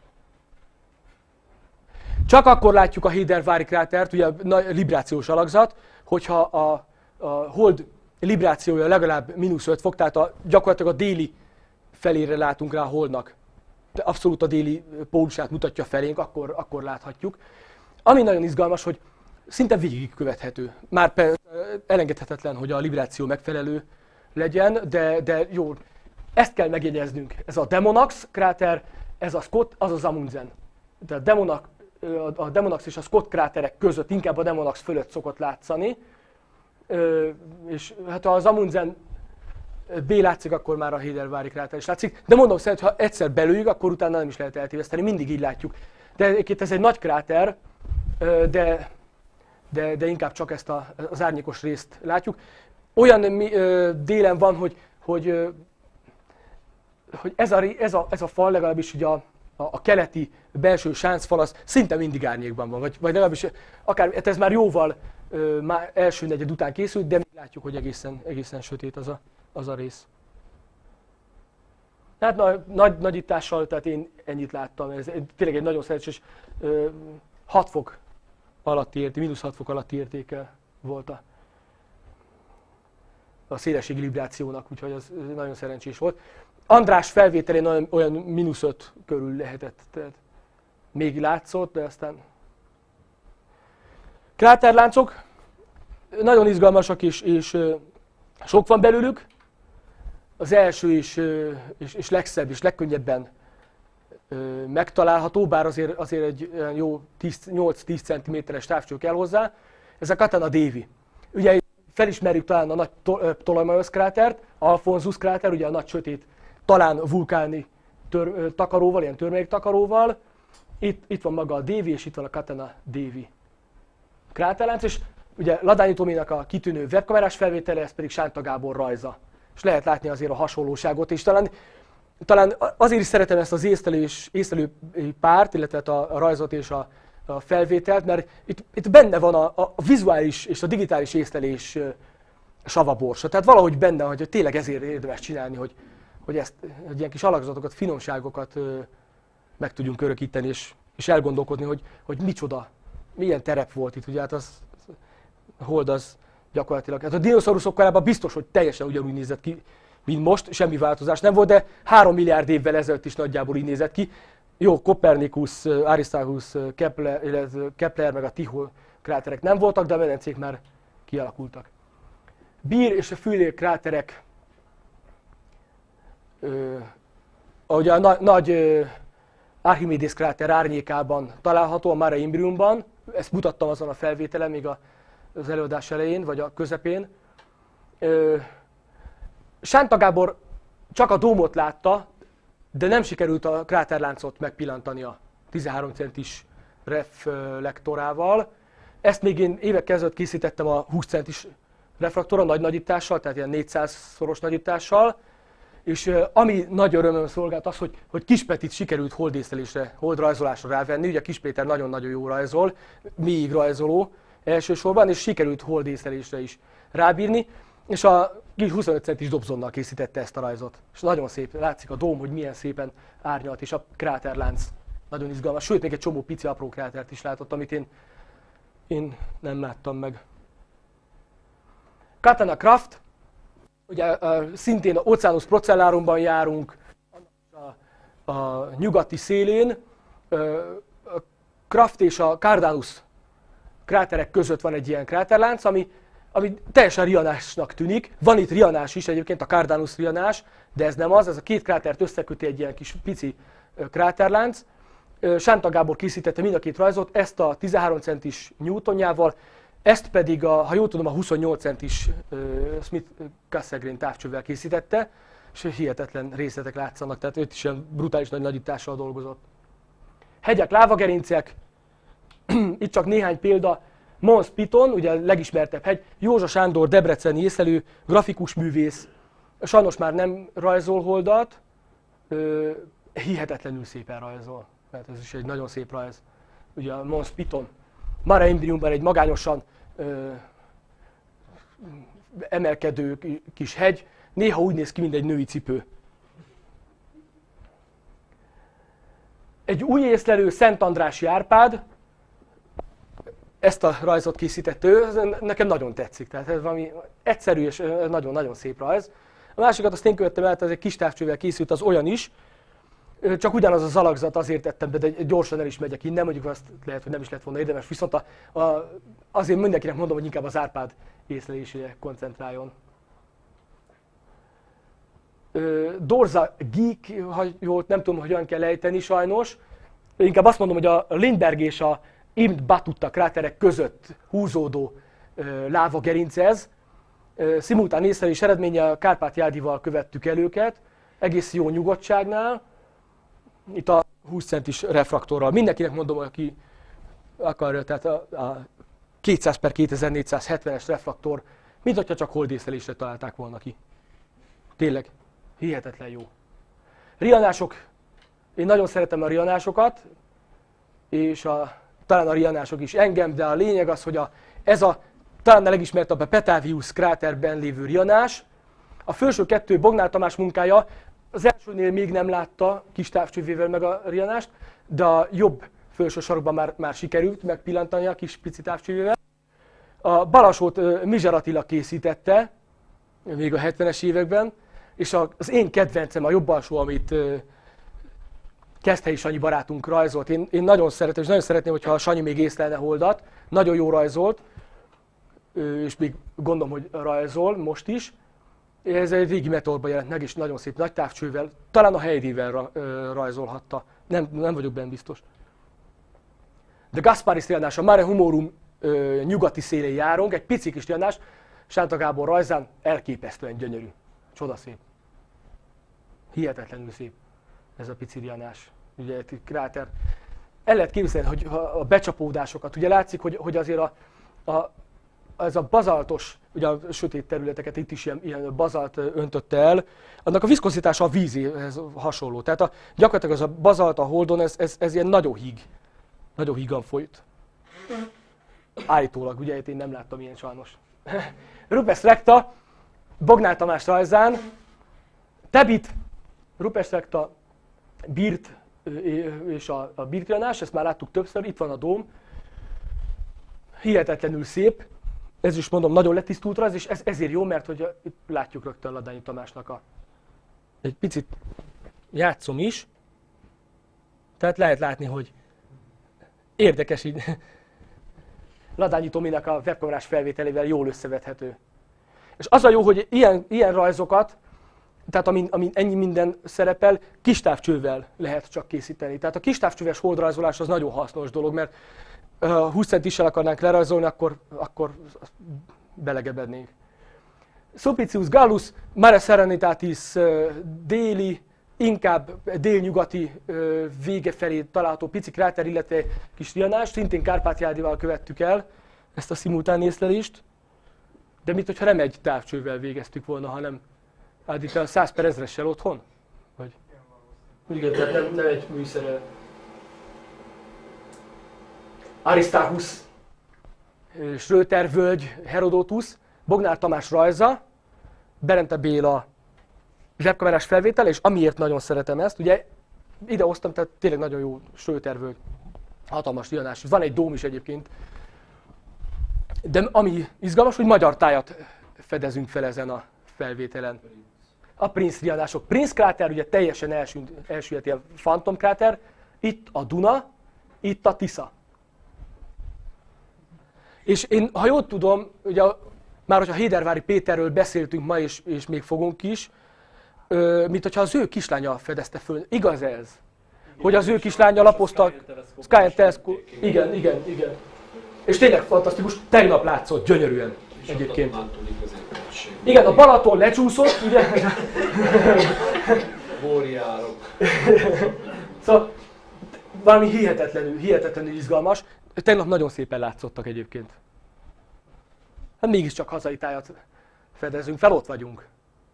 Csak akkor látjuk a Hédervári krátert, ugye a librációs alakzat, hogyha a Hold librációja legalább -5 fok, tehát gyakorlatilag a déli felére látunk rá a Holdnak. De abszolút a déli pólusát mutatja felénk, akkor láthatjuk. Ami nagyon izgalmas, hogy szinte végigkövethető. Már elengedhetetlen, hogy a libráció megfelelő legyen, de jó, ezt kell megjegyeznünk. Ez a Demonax kráter, ez a Scott, az az Amundsen. De a Demonax és a Scott kráterek között, inkább a Demonax fölött szokott látszani. És hát ha az Amundsen B látszik, akkor már a Hédervári kráter is látszik. De mondom szerint, ha egyszer belőjük, akkor utána nem is lehet eltéveszteni, mindig így látjuk. De egyébként ez egy nagy kráter, de inkább csak ezt az árnyékos részt látjuk. Olyan délen van, hogy ez a fal, legalábbis ugye a keleti belső sáncfal, az szinte mindig árnyékban van, vagy legalábbis akár, hát ez már jóval már első negyed után készült, de látjuk, hogy egészen sötét az a rész. Hát nagy nagyítással, tehát én ennyit láttam, ez tényleg egy nagyon szerencsés 6 fok alatti érték, -6 fok alatti értéke volt a szélességi librációnak, úgyhogy az nagyon szerencsés volt. András felvételén olyan -5 körül lehetett, tehát még látszott, de aztán kráterláncok, nagyon izgalmasak és sok van belőlük. Az első és legszebb és legkönnyebben megtalálható, bár azért egy jó 8-10 cm-es távcső kell hozzá. Ez a Katana Devi. Ugye felismerjük talán a nagy Ptolemaiosz krátert, Alfonsus kráter, ugye a nagy sötét, talán vulkáni takaróval, ilyen törmeléktakaróval. Itt van maga a Devi, és itt van a Katana Devi kráterlánc, és ugye Ladányi Tominak a kitűnő webkamerás felvétele, ez pedig Sánta Gábor rajza. És lehet látni azért a hasonlóságot, és talán azért is szeretem ezt az észlelő párt, illetve a rajzot és a felvételt, mert itt benne van a vizuális és a digitális észlelés savaborsa. Tehát valahogy benne, hogy tényleg ezért érdemes csinálni, hogy ilyen kis alakzatokat, finomságokat meg tudjunk örökíteni, és elgondolkodni, hogy micsoda, milyen terep volt itt. Ugye hát a hold az gyakorlatilag, hát a dinoszauruszok korában biztos, hogy teljesen ugyanúgy nézett ki, mint most, semmi változás nem volt, de 3 milliárd évvel ezelőtt is nagyjából így nézett ki. Jó, Kopernikus, Aristarchus, Kepler meg a Tycho kráterek nem voltak, de a medencék már kialakultak. Beer és a Fülér kráterek, ahogy a nagy Archimedes kráter árnyékában található, a Mare Imbriumban, ezt mutattam azon a felvételen még az előadás elején, vagy a közepén. Sánta Gábor csak a dómot látta, de nem sikerült a kráterláncot megpillantani a 13 centis reflektorával. Ezt még én évekkel ezelőtt készítettem a 20 centis reflektorral, nagy nagyítással, tehát ilyen 400-szoros nagyítással. És ami nagy örömöm szolgált az, hogy Kispetit sikerült holdészlelésre, holdrajzolásra rávenni. Ugye Kispéter nagyon-nagyon jó rajzol, mélyig rajzoló elsősorban, és sikerült holdészlelésre is rábírni. És a kis 25 centis dobzonnal készítette ezt a rajzot. És nagyon szép, látszik a dóm, hogy milyen szépen árnyalt, és a kráterlánc nagyon izgalmas. Sőt, még egy csomó pici apró krátert is látott, amit én nem láttam meg. Katana Kraft, ugye szintén Oceanus Procellárumban járunk, a nyugati szélén. A Kraft és a Cardanus kráterek között van egy ilyen kráterlánc, ami teljesen rianásnak tűnik. Van itt rianás is egyébként, a Cardanus rianás, de ez nem az, ez a két krátert összeköti egy ilyen kis pici kráterlánc. Sánta Gábor készítette mind a két rajzot, ezt a 13 centis Newtonjával, ezt pedig, ha jól tudom, a 28 centis Smith-Cassegrain távcsővel készítette, és hihetetlen részletek látszanak, tehát őt is ilyen brutális nagy nagyítással dolgozott. Hegyek, lávagerincek, itt csak néhány példa. Mons Piton, ugye a legismertebb hegy, Józsa Sándor, debreceni észlelő, grafikus művész, sajnos már nem rajzol holdat, hihetetlenül szépen rajzol, mert ez is egy nagyon szép rajz. Ugye a Mons Piton, Mare Imbriumban egy magányosan emelkedő kis hegy, néha úgy néz ki, mint egy női cipő. Egy új észlelő, Szent Andrássy Árpád, ezt a rajzot készítette ő, nekem nagyon tetszik, tehát ez valami egyszerű és nagyon-nagyon szép rajz. A másikat azt én követtem el, ez egy kis távcsővel készült, az olyan is, csak ugyanaz az alakzat, azért tettem be, de gyorsan el is megyek innen, mondjuk azt lehet, hogy nem is lett volna érdemes, viszont azért mindenkinek mondom, hogy inkább az Árpád észlelésére koncentráljon. Dorza Geek, ha jól nem tudom, hogyan kell ejteni sajnos, inkább azt mondom, hogy a Lindbergh és a Ibn Battuta kráterek között húzódó lávagerinc ez. Szimultán észlelés eredménye a Kárpát-Jádival követtük el őket, egész jó nyugodtságnál. Itt a 20 centis refraktorral. Mindenkinek mondom, aki akarja, tehát a 200/2470-es refraktor, mint hogyha csak holdészlelésre találták volna ki. Tényleg, hihetetlen jó. Rianások, én nagyon szeretem a rianásokat, és talán a rianások is engem, de a lényeg az, hogy talán a legismertebb a Petavius kráterben lévő rianás. A felső kettő Bognár Tamás munkája, az elsőnél még nem látta kis távcsővével meg a rianást, de a jobb felső sarokban már sikerült megpillantani a kis pici távcsővével. A Balasót Mizsar Attila készítette, még a 70-es években, és az én kedvencem, a jobb alsó, amit Keszthelyi Sanyi barátunk rajzolt. Én nagyon szeretem, és nagyon szeretném, hogyha a Sanyi még észlelne holdat. Nagyon jó rajzolt. és még gondolom, hogy rajzol most is. Ez egy régi meteorban jelent meg, és nagyon szép nagy távcsővel, talán a Heidi-vel rajzolhatta, nem vagyok benne biztos. De Gasparis trianás, a Mare Humorum nyugati szélén járunk, egy pici kis trianás, Sánta Gábor rajzán elképesztően gyönyörű, csodaszép. Hihetetlenül szép ez a pici trianás, ugye egy kráter. El lehet képzelni, hogy a becsapódásokat, ugye látszik, hogy azért ez a bazaltos, ugye a sötét területeket itt is ilyen bazalt öntötte el, annak a viszkozitása a vízéhez hasonló. Tehát gyakorlatilag az a bazalt a Holdon, ez ilyen nagyon hígan folyt. Állítólag, ugye én nem láttam ilyen sajnos. Rupes Recta, Bognár Tamás rajzán, Tebit, Rupes Recta, Birt és a Birt trianás, ezt már láttuk többször, itt van a dóm. Hihetetlenül szép, ez is mondom, nagyon letisztult rajz, és ezért jó, mert hogy itt látjuk rögtön Ladányi Tamásnak egy picit játszom is, tehát lehet látni, hogy érdekes így. Ladányi Tominak a webkamerás felvételével jól összevethető. És az a jó, hogy ilyen rajzokat, tehát amin ennyi minden szerepel, kistávcsővel lehet csak készíteni. Tehát a kistávcsőves holdrajzolás az nagyon hasznos dolog, mert 20 centissel akarnánk lerajzolni, akkor belegebednénk. Sulpicius Gallus, Mare Serenitatis déli, inkább délnyugati vége felé található pici kráter, illetve kis trianás, szintén Kárpát-Jádival követtük el ezt a szimultán észlelést, de minthogyha nem egy távcsővel végeztük volna, hanem hát itt a 100/1000-essel otthon? Vagy? Igen, tehát nem egy műszerrel. Aristarchus, Schröter völgy, Herodotus, Bognár Tamás rajza, Berente Béla zsebkamerás felvétel, és amiért nagyon szeretem ezt, ugye ide hoztam, tehát tényleg nagyon jó Schröter völgy, hatalmas trianás. Van egy dóm is egyébként, de ami izgalmas, hogy magyar tájat fedezünk fel ezen a felvételen. A Prince trianások. Prince kráter ugye teljesen elsüllyedt ilyen fantomkráter, itt a Duna, itt a Tisza. És én, ha jól tudom, ugye már hogyha Hédervári Péterről beszéltünk ma, és még fogunk is, mint hogyha az ő kislánya fedezte föl. Igaz ez? Igen, hogy az ő kislánya lapozta Sky Telescope. Igen. És tényleg fantasztikus, tegnap látszott gyönyörűen egyébként. Igen, a Balaton lecsúszott, ugye? Bóriárok. Szóval valami hihetetlenül izgalmas. Tegnap nagyon szépen látszottak egyébként. Hát mégiscsak hazai tájat fedezünk fel, ott vagyunk.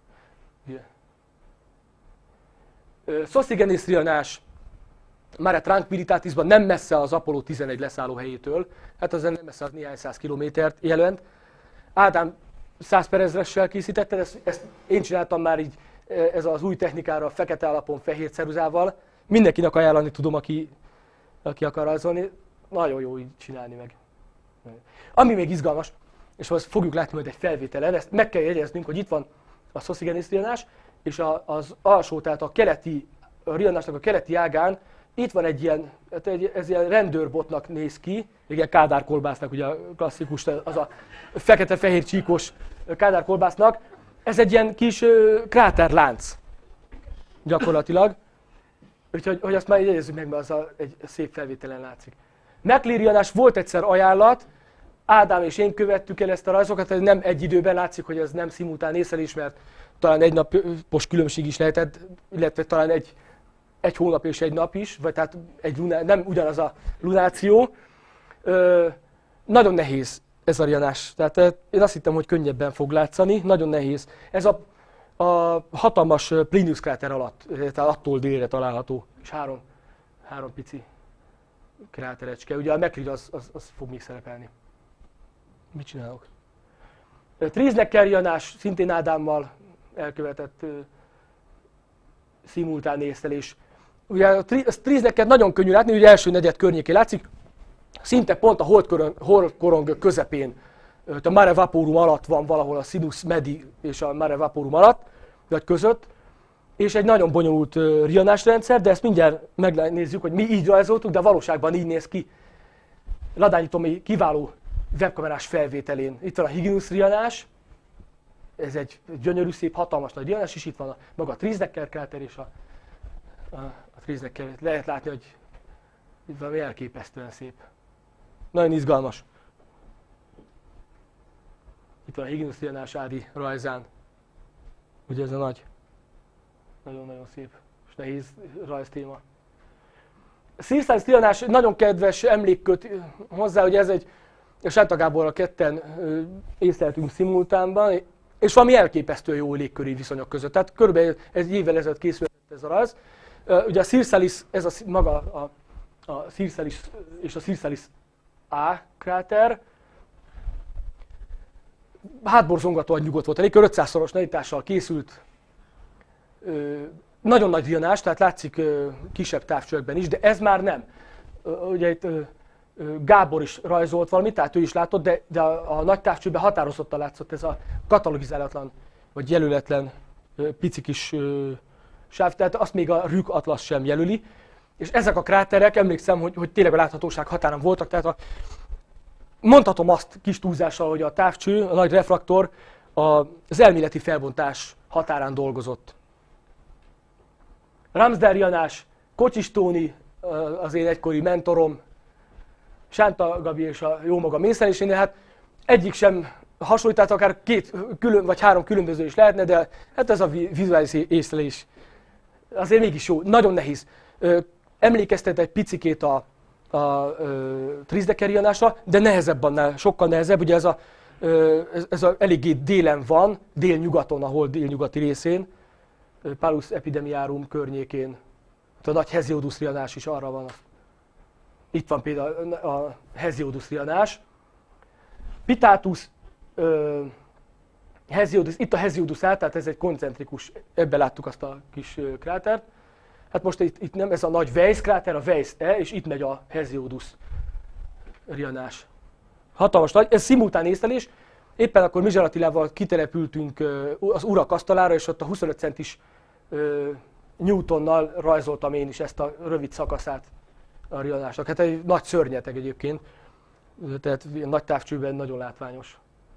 Sosigenes trianás, Mare Tranquillitatisban, nem messze az Apollo 11 leszálló helyétől, hát az nem messze, az néhány 100 kilométert jelent. Ádám 100/1000-essel készítette, ezt én csináltam már így, ez az új technikára, fekete alapon, fehér ceruzával. Mindenkinek ajánlani tudom, aki akar rajzolni. Nagyon jó így csinálni meg. Ami még izgalmas, és azt fogjuk látni majd egy felvételen, ezt meg kell jegyeznünk, hogy itt van a Sosigenes trianás, és az alsó, tehát a rianásnak a keleti ágán itt van egy ilyen, ez ilyen rendőrbotnak néz ki, igen, Kádár kolbásznak, ugye a klasszikus, az a fekete-fehér csíkos Kádár kolbásznak. Ez egy ilyen kis kráterlánc gyakorlatilag. Úgyhogy hogy azt már jegyezzük meg, mert az egy szép felvételen látszik. McLean-rianás volt egyszer ajánlat, Ádám és én követtük el ezt a rajzokat, nem egy időben látszik, hogy ez nem szimultán észlelés, mert talán egy napos különbség is lehetett, illetve talán egy hónap és egy nap is, vagy tehát nem ugyanaz a lunáció. Nagyon nehéz ez a rianás, tehát én azt hittem, hogy könnyebben fog látszani, nagyon nehéz. Ez a hatalmas Plinius kráter alatt, tehát attól délre található, és három pici kráterecske. Ugye a McLean az fog még szerepelni. Mit csinálok? Triesnecker rianás, szintén Ádámmal elkövetett szimultán észlelés. Ugye a Triesneckert nagyon könnyű látni, ugye első negyed környékén látszik, szinte pont a holdkorong közepén, a Mare Vaporum alatt van valahol a Sinus Medi és a Mare Vaporum alatt, vagy között, és egy nagyon bonyolult rianásrendszer, de ezt mindjárt megnézzük, hogy mi így rajzoltuk, de valóságban így néz ki. Ladányi Tomi kiváló webkamerás felvételén. Itt van a Hyginus-rianás, ez egy gyönyörű, szép, hatalmas nagy rianás, és itt van maga a Triesdecker kráter, és a Triesdecker, lehet látni, hogy itt valami elképesztően szép. Nagyon izgalmas. Itt van a Hyginus-rianás Ádi rajzán. Ugye ez a nagy, nagyon-nagyon szép és nehéz rajztéma. A Cirsalis-rianás nagyon kedves emlékköt hozzá, hogy ez egy, a Sánta Gáborral ketten észleltünk szimultánban, és valami elképesztő jó légköri viszonyok között. Tehát körülbelül egy évvel ezelőtt készült ez a rajz. Ugye a Cirsalis, ez a maga a Cirsalis és a Cirsalis A kráter, hátborzongatóan nyugodt volt. A légkör 500-szoros nagyítással készült. Nagyon nagy rianás, tehát látszik kisebb távcsövekben is, de ez már nem. Ugye itt Gábor is rajzolt valamit, tehát ő is látott, de a nagy távcsőben határozottan látszott ez a katalogizálatlan, vagy jelöletlen pici kis sáv, tehát azt még a Rük Atlasz sem jelöli. És ezek a kráterek, emlékszem, hogy tényleg a láthatóság határán voltak, tehát mondhatom azt kis túlzással, hogy a távcső, a nagy refraktor az elméleti felbontás határán dolgozott. Ramsden-rianás, Kocsis Tóni, az én egykori mentorom, Sánta Gabi és a jómaga észlelésénél, hát egyik sem hasonlít, tehát akár két vagy három különböző is lehetne, de hát ez a vizuális észlelés azért mégis jó, nagyon nehéz. Emlékeztet egy picikét a Triesdecker-rianásra, de nehezebb annál, sokkal nehezebb, ugye ez eléggé délen van, délnyugaton, a hold délnyugati részén, Palus Epidemiarum környékén, a nagy Hesiodus-rianás is arra van. Itt van például a Hesiodus-rianás. Pitatus, Hesiodus, itt a Hesiodus át, tehát ez egy koncentrikus, ebben láttuk azt a kis krátert. Hát most itt nem, ez a nagy Weiss kráter, a Weiss E, és itt megy a Hesiodus-rianás. Hatalmas nagy, ez szimultán észlelés. Éppen akkor Mizsar Attilával kitelepültünk az urak asztalára, és ott a 25 centis Newtonnal rajzoltam én is ezt a rövid szakaszát a rianásnak. Hát egy nagy szörnyeteg egyébként, tehát nagy távcsőben nagyon látványos.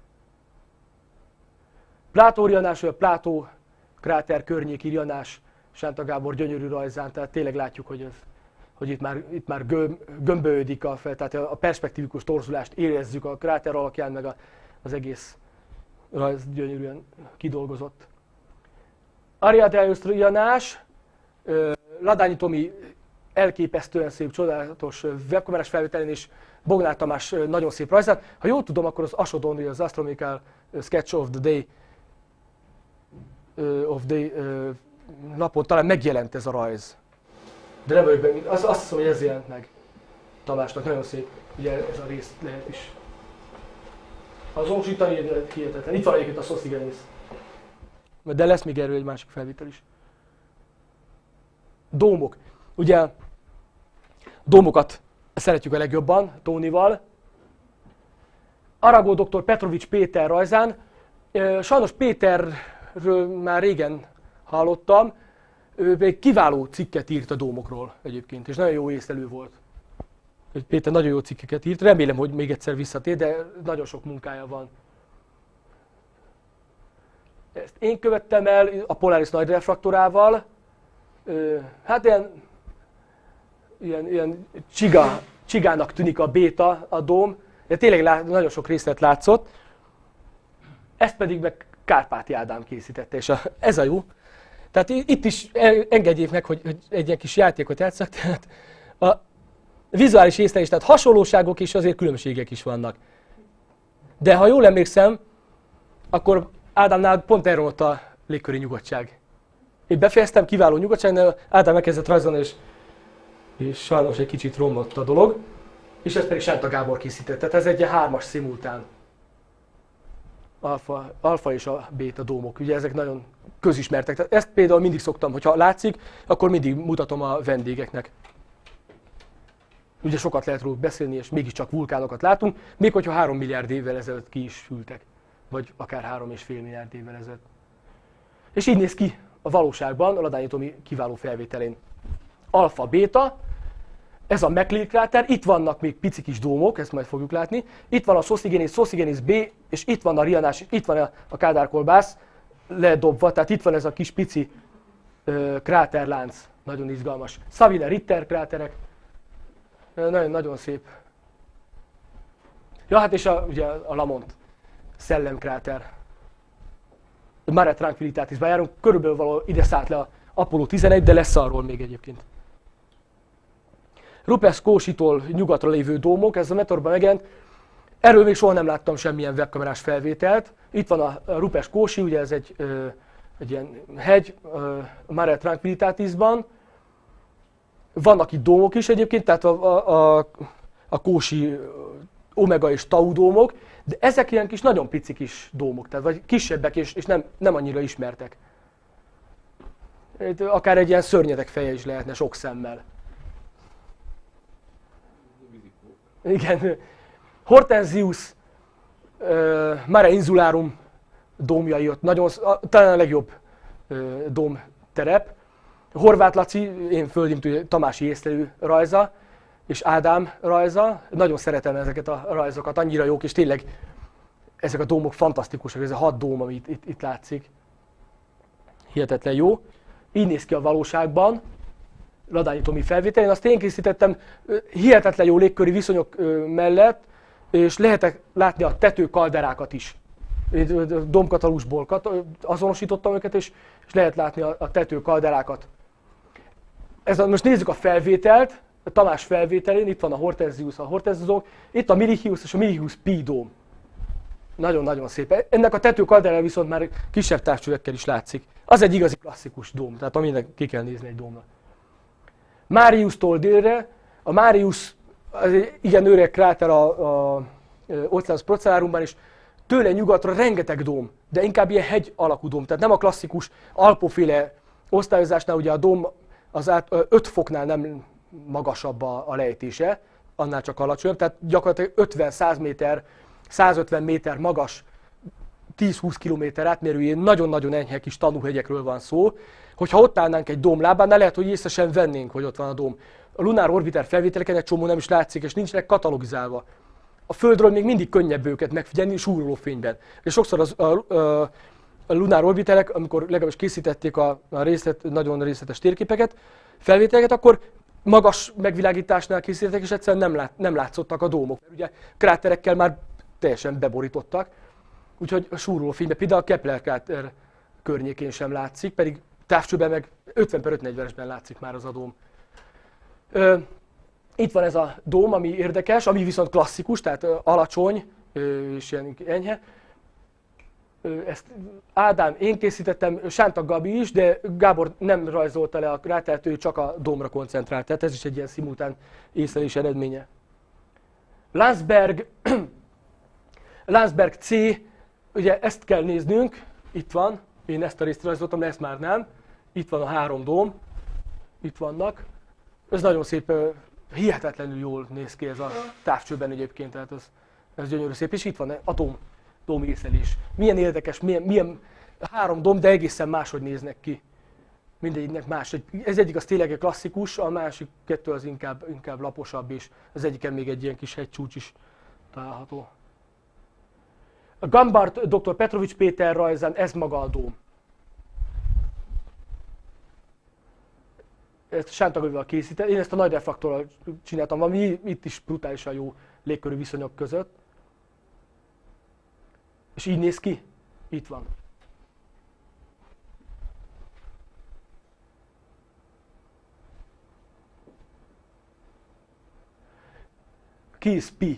Plátó-rianás, vagy a Plátó kráter környéki rianás, Sánta Gábor gyönyörű rajzán, tehát tényleg látjuk, hogy itt már gömbölődik a fel, tehát a perspektívikus torzulást érezzük a kráter alakján, meg az egész rajz gyönyörűen kidolgozott. Ariadaius-rianás, Ladányi Tomi elképesztően szép, csodálatos webkamerás felvételén, és Bognár Tamás nagyon szép rajzát. Ha jól tudom, akkor az Asodon, az Astronomical Sketch of the Day, napon talán megjelent ez a rajz. De nem vagyok benne, azt hiszem, hogy ez jelent meg Tamásnak, nagyon szép. Ugye ez a rész lehet is azonosítani, hihetetlen. Itt van egyébként a Sosigenész. De lesz még erről egy másik felvétel is. Dómok. Ugye dómokat szeretjük a legjobban, Tónival. Aragó dr. Petrovics Péter rajzán. Sajnos Péterről már régen hallottam. Ő egy kiváló cikket írt a dómokról egyébként, és nagyon jó észlelő volt. Péter nagyon jó cikkeket írt, remélem, hogy még egyszer visszatér, de nagyon sok munkája van. Ezt én követtem el a Polaris nagy refraktorával. Hát ilyen csigának tűnik a béta, a dóm, de tényleg nagyon sok részlet látszott. Ezt pedig meg Kárpáti Ádám készítette, és ez a jó. Tehát itt is engedjék meg, hogy egy ilyen kis játékot játsszak, tehát a vizuális észlelés, tehát hasonlóságok és azért különbségek is vannak. De ha jól emlékszem, akkor Ádámnál pont erről volt a légköri nyugodtság. Én befejeztem, kiváló nyugodtság, de Ádám megkezdett rajzolni, és sajnos egy kicsit romlott a dolog. És ezt pedig Sánta Gábor készített, tehát ez egy hármas szimultán. Alfa és a béta dómok, ugye ezek nagyon közismertek. Tehát ezt például mindig szoktam, hogyha látszik, akkor mindig mutatom a vendégeknek. Ugye sokat lehet róluk beszélni, és mégiscsak vulkánokat látunk, még hogyha 3 milliárd évvel ezelőtt ki is sültek, vagy akár 3,5 milliárd évvel ezelőtt. És így néz ki a valóságban a Ladányi Tomi kiváló felvételén. Alfa, béta, Ez a McLeod kráter, itt vannak még pici kis dómok, ezt majd fogjuk látni. Itt van a Sosigenes B, és itt van a Rianás, itt van a Kádár-kolbász ledobva, tehát itt van ez a kis pici kráterlánc, nagyon izgalmas. Savine-Ritter kráterek, nagyon, nagyon szép. Ja, hát és ugye a Lamont szellemkráter. Mare Tranquillitatisban járunk, körülbelül valahol ide szállt le a Apollo 11, de lesz arról még egyébként. Rupes Cauchy-tól nyugatra lévő dómok, ez a Meteorban megjelent. Erről még soha nem láttam semmilyen webkamerás felvételt. Itt van a Rupes Cauchy, ugye ez egy ilyen hegy, Mare Tranquillitatisban. Vannak itt dómok is egyébként, tehát a Cauchy omega és tau dómok, de ezek ilyen kis, nagyon pici kis dómok, tehát vagy kisebbek és nem annyira ismertek. Akár egy ilyen szörnyeteg feje is lehetne sok szemmel. Igen. Hortensius Mare Insularum dómjai ott, nagyon, talán a legjobb dómterep. Horváth Laci, én földimtő Tamási észlelő rajza, és Ádám rajza. Nagyon szeretem ezeket a rajzokat, annyira jók, és tényleg ezek a dómok fantasztikusak, ez a 6 dóm, ami itt látszik. Hihetetlen jó. Így néz ki a valóságban, Ladányi Tomi felvételén. Azt én készítettem hihetetlen jó légköri viszonyok mellett, és lehetek látni a tetőkalderákat is. Domkatalusból azonosítottam őket, és lehet látni a tetőkalderákat. Most nézzük a felvételt, a Tamás felvételén, itt van a Hortensiusok, itt a Milichius és a Milichius Pi dóm. Nagyon-nagyon szép. Ennek a tetőkalderája viszont már kisebb távcsövekkel is látszik. Az egy igazi klasszikus dóm, tehát aminek ki kell nézni egy dómnak. Mariustól délre, a Marius az egy igen öreg kráter a Oceanus Procerarumban, és tőle nyugatra rengeteg dóm, de inkább ilyen hegy alakú dóm, tehát nem a klasszikus alpóféle osztályozásnál, ugye a dóm az 5 foknál nem magasabb a lejtése, annál csak alacsonyabb, tehát gyakorlatilag 50-100 méter, 150 méter magas, 10-20 km átmérőjén nagyon-nagyon enyhe kis tanúhegyekről van szó. Hogyha ott állnánk egy dóm lábánál, lehet, hogy észre sem vennénk, hogy ott van a dóm. A Lunar Orbiter felvételeken egy csomó nem is látszik, és nincsenek katalogizálva. A Földről még mindig könnyebb őket megfigyelni súroló fényben. És sokszor a Lunar Orbiterek, amikor legalábbis készítették a nagyon részletes térképeket, felvételeket, akkor magas megvilágításnál készítettek, és egyszerűen nem látszottak a dómok. Mert ugye kráterekkel már teljesen beborítottak. Úgyhogy a súroló fényben, például a Kepler kráter környékén sem látszik, pedig távcsőben meg 50/540-esben látszik már az a dóm. Itt van ez a dóm, ami érdekes, ami viszont klasszikus, tehát alacsony és ilyen enyhe. Ezt Ádám, én készítettem, Sánta Gabi is, de Gábor nem rajzolta le a krátert, ő csak a dómra koncentrált, tehát ez is egy ilyen szimultán észlelés eredménye. Landsberg C, ugye ezt kell néznünk, itt van, én ezt a részt rajzoltam, de ezt már nem. Itt van a 3 dóm, itt vannak. Ez nagyon szép, hihetetlenül jól néz ki ez a távcsőben egyébként, tehát ez gyönyörű szép. És itt van dómészelés. Milyen érdekes, milyen 3 dóm, de egészen máshogy néznek ki. Mindegyiknek más. Ez egyik az tényleg klasszikus, a másik 2 az inkább laposabb, és az egyiken még egy ilyen kis hegycsúcs is található. A Gambart dr. Petrovics Péter rajzán ez maga a dóm. Ezt Sánta Gabival készítettem, én ezt a nagy reflektorral csináltam, ami itt is brutálisan jó légkörű viszonyok között. És így néz ki, itt van. Kiss Pi.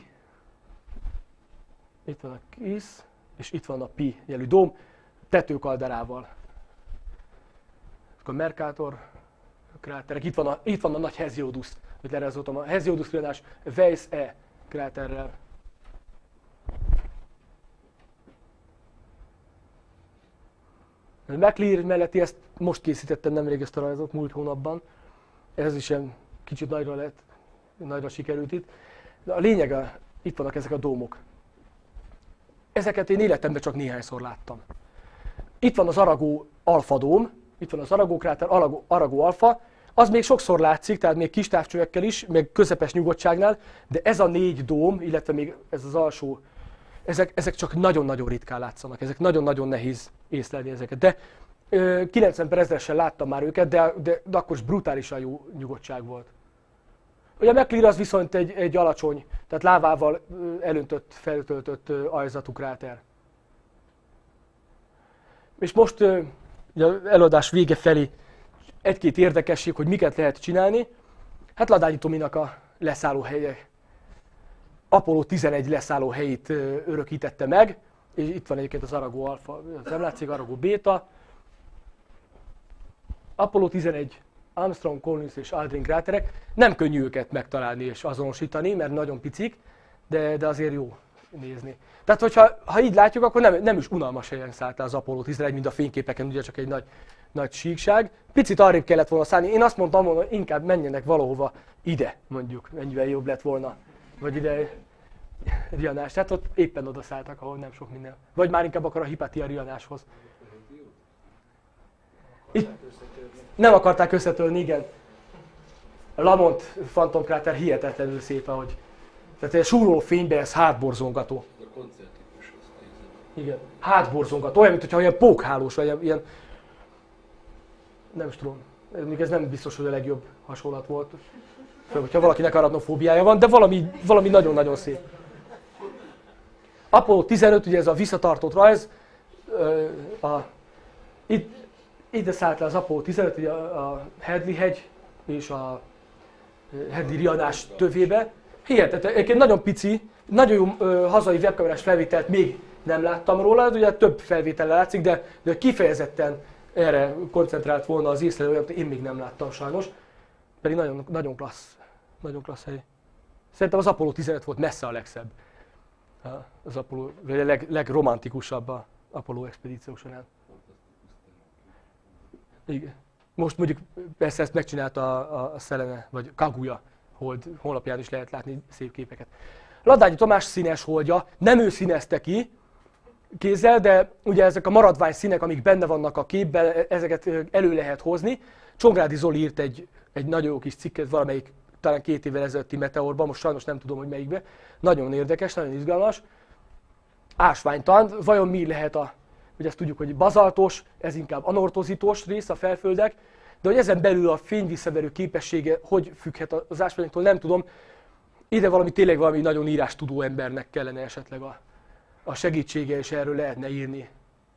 Itt van a Kiss, és itt van a Pi jelű dóm, tetőkalderával. Akkor Mercator kráterek, itt van a nagy Hesiodus, amit lerajzoltam, a Hesiodus Rianás Weiss E kráterrel. A McLeod melletti, ezt most készítettem nemrég ezt a rajzot, múlt hónapban. Ez is ilyen kicsit nagyra sikerült itt. De a lényeg, itt vannak ezek a dómok. Ezeket én életemben csak néhányszor láttam. Itt van az Arago alfa dóm, itt van az Arago kráter, Arago alfa, Az még sokszor látszik, tehát még kis távcsövekkel is, meg közepes nyugodtságnál, de ez a 4 dóm, illetve még ez az alsó, ezek csak nagyon-nagyon ritkán látszanak, ezek nagyon-nagyon nehéz észlelni ezeket. De 90/1000-esen láttam már őket, de akkor is brutálisan jó nyugodtság volt. Ugye a McClear az viszont egy alacsony, tehát lávával elöntött, feltöltött ajzatú kráter. És most az előadás vége felé egy-két érdekesség, hogy miket lehet csinálni. Hát Ladányi Tominak a leszállóhelye, Apollo 11 leszállóhelyét örökítette meg, és itt van egyébként az Arago Alpha, nem látszik, Arago Beta. Apollo 11, Armstrong, Collins és Aldrin kráterek. Nem könnyű őket megtalálni és azonosítani, mert nagyon picik, de azért jó nézni. Tehát, hogyha így látjuk, akkor nem is unalmas helyen szállt az Apollo 11, mint a fényképeken, ugye csak egy nagy síkság. Picit arrébb kellett volna szállni. Én azt mondtam volna, hogy inkább menjenek valahova ide, mondjuk, mennyivel jobb lett volna. Vagy ide Rianás. Tehát ott éppen oda szálltak, ahol nem sok minden. Vagy már inkább akar a Hypatia Rianáshoz. Itt nem akarták összetörni, igen. A Lamont fantomkráter hihetetlenül szép, ahogy. Tehát egy súroló fényben ez hátborzongató. A koncentrikushoz nézem. Igen, hátborzongató. Olyan, mintha ilyen pókhálós, vagy ilyen... Nem is tudom. Még ez nem biztos, hogy a legjobb hasonlat volt. Főleg, hogyha valakinek arachnofóbiája van, de valami nagyon-nagyon szép. Apollo 15, ugye ez a visszatartott rajz. Ide szállt le az Apollo 15, ugye a Hadley hegy és a Hadley Rianás tövébe. Hihetetlen, egyébként nagyon pici, nagyon jó hazai webkamerás felvételt még nem láttam róla, ugye több felvétel látszik, de kifejezetten erre koncentrált volna az észlelő, olyat én még nem láttam sajnos. Pedig nagyon klassz hely. Szerintem az Apollo 15 volt messze a legszebb. Az Apollo, vagy a legromantikusabb a Apollo expedíciók során. Igen. Most mondjuk persze ezt megcsinálta a Selene, vagy Kaguya honlapján is lehet látni szép képeket. Ladányi Tamás színes holdja, nem ő színezte ki kézzel, de ugye ezek a maradvány színek, amik benne vannak a képben, ezeket elő lehet hozni. Csongrádi Zoli írt egy nagyon jó kis cikket valamelyik, talán 2 évvel ezelőtti Meteorban, most sajnos nem tudom, hogy melyikbe. Nagyon érdekes, nagyon izgalmas. Ásványtalan, vajon mi lehet ugye ezt tudjuk, hogy bazaltos, ez inkább anortozitos rész a felföldek, de hogy ezen belül a fényvisszaverő képessége hogy függhet az ásványoktól, nem tudom. Ide tényleg valami nagyon írástudó embernek kellene esetleg a segítsége, és erről lehetne írni.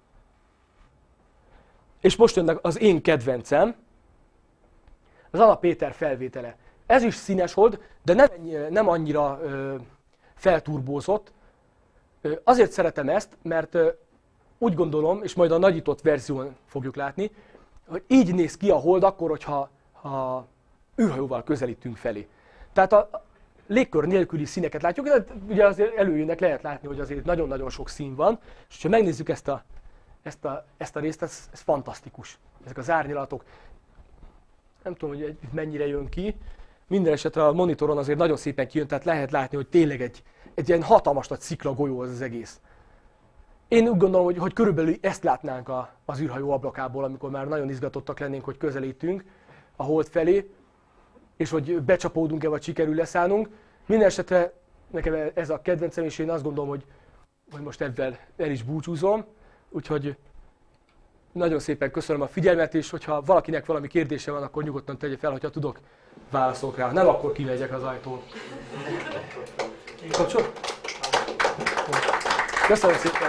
És most jönnek az én kedvencem, az Anna Péter felvétele. Ez is színes hold, de nem annyira felturbózott. Azért szeretem ezt, mert úgy gondolom, és majd a nagyított verzión fogjuk látni, hogy így néz ki a hold akkor, hogyha űrhajóval közelítünk felé. Tehát a légkör nélküli színeket látjuk, de ugye azért előjönnek, lehet látni, hogy azért nagyon-nagyon sok szín van, és ha megnézzük ezt a részt, ez fantasztikus. Ezek az árnyalatok, nem tudom, hogy mennyire jön ki, minden esetre a monitoron azért nagyon szépen kijön, tehát lehet látni, hogy tényleg egy ilyen hatalmas nagy sziklagolyó az egész. Én úgy gondolom, hogy körülbelül ezt látnánk az űrhajó ablakából, amikor már nagyon izgatottak lennénk, hogy közelítünk a hold felé, és hogy becsapódunk-e, vagy sikerül leszállnunk. Minden esetre nekem ez a kedvencem, és én azt gondolom, hogy most ebben el is búcsúzom. Úgyhogy nagyon szépen köszönöm a figyelmet, és hogyha valakinek valami kérdése van, akkor nyugodtan tegye fel, hogyha tudok, válaszolok rá. Nem, akkor kimegyek az ajtón. Kapcsol? Köszönöm szépen!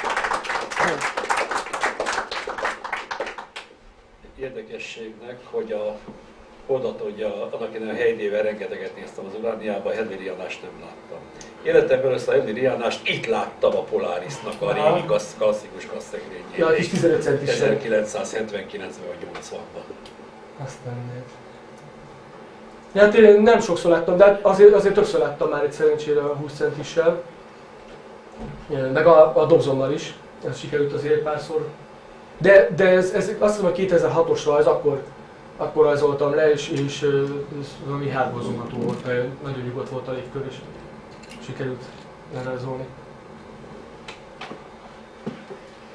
Érdekességnek, hogy a holdat, hogy annak én a helynével rengeteget néztem az Urániában, a Hadley Rianást nem láttam. Életemben először a Hadley Rianást itt láttam a Polarisnak a régi klasszikus gazdtegrényét. Ja, kis 15 centis. 1979-ben vagy 80-ban. Aztán miért? Ja, hát én nem sokszor láttam, de azért többször láttam már egy szerencsére a 20 centissel. Meg a Dobsonnal is, ez sikerült azért egy párszor. De ez azt hiszem, hogy 2006-os rajz, akkor rajzoltam le, és valami hátborzongató volt, mert nagyon nyugodt volt a légkör, és sikerült lerajzolni.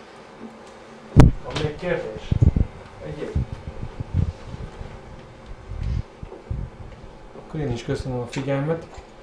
Van még kérdés? Egyéb? Akkor én is köszönöm a figyelmet.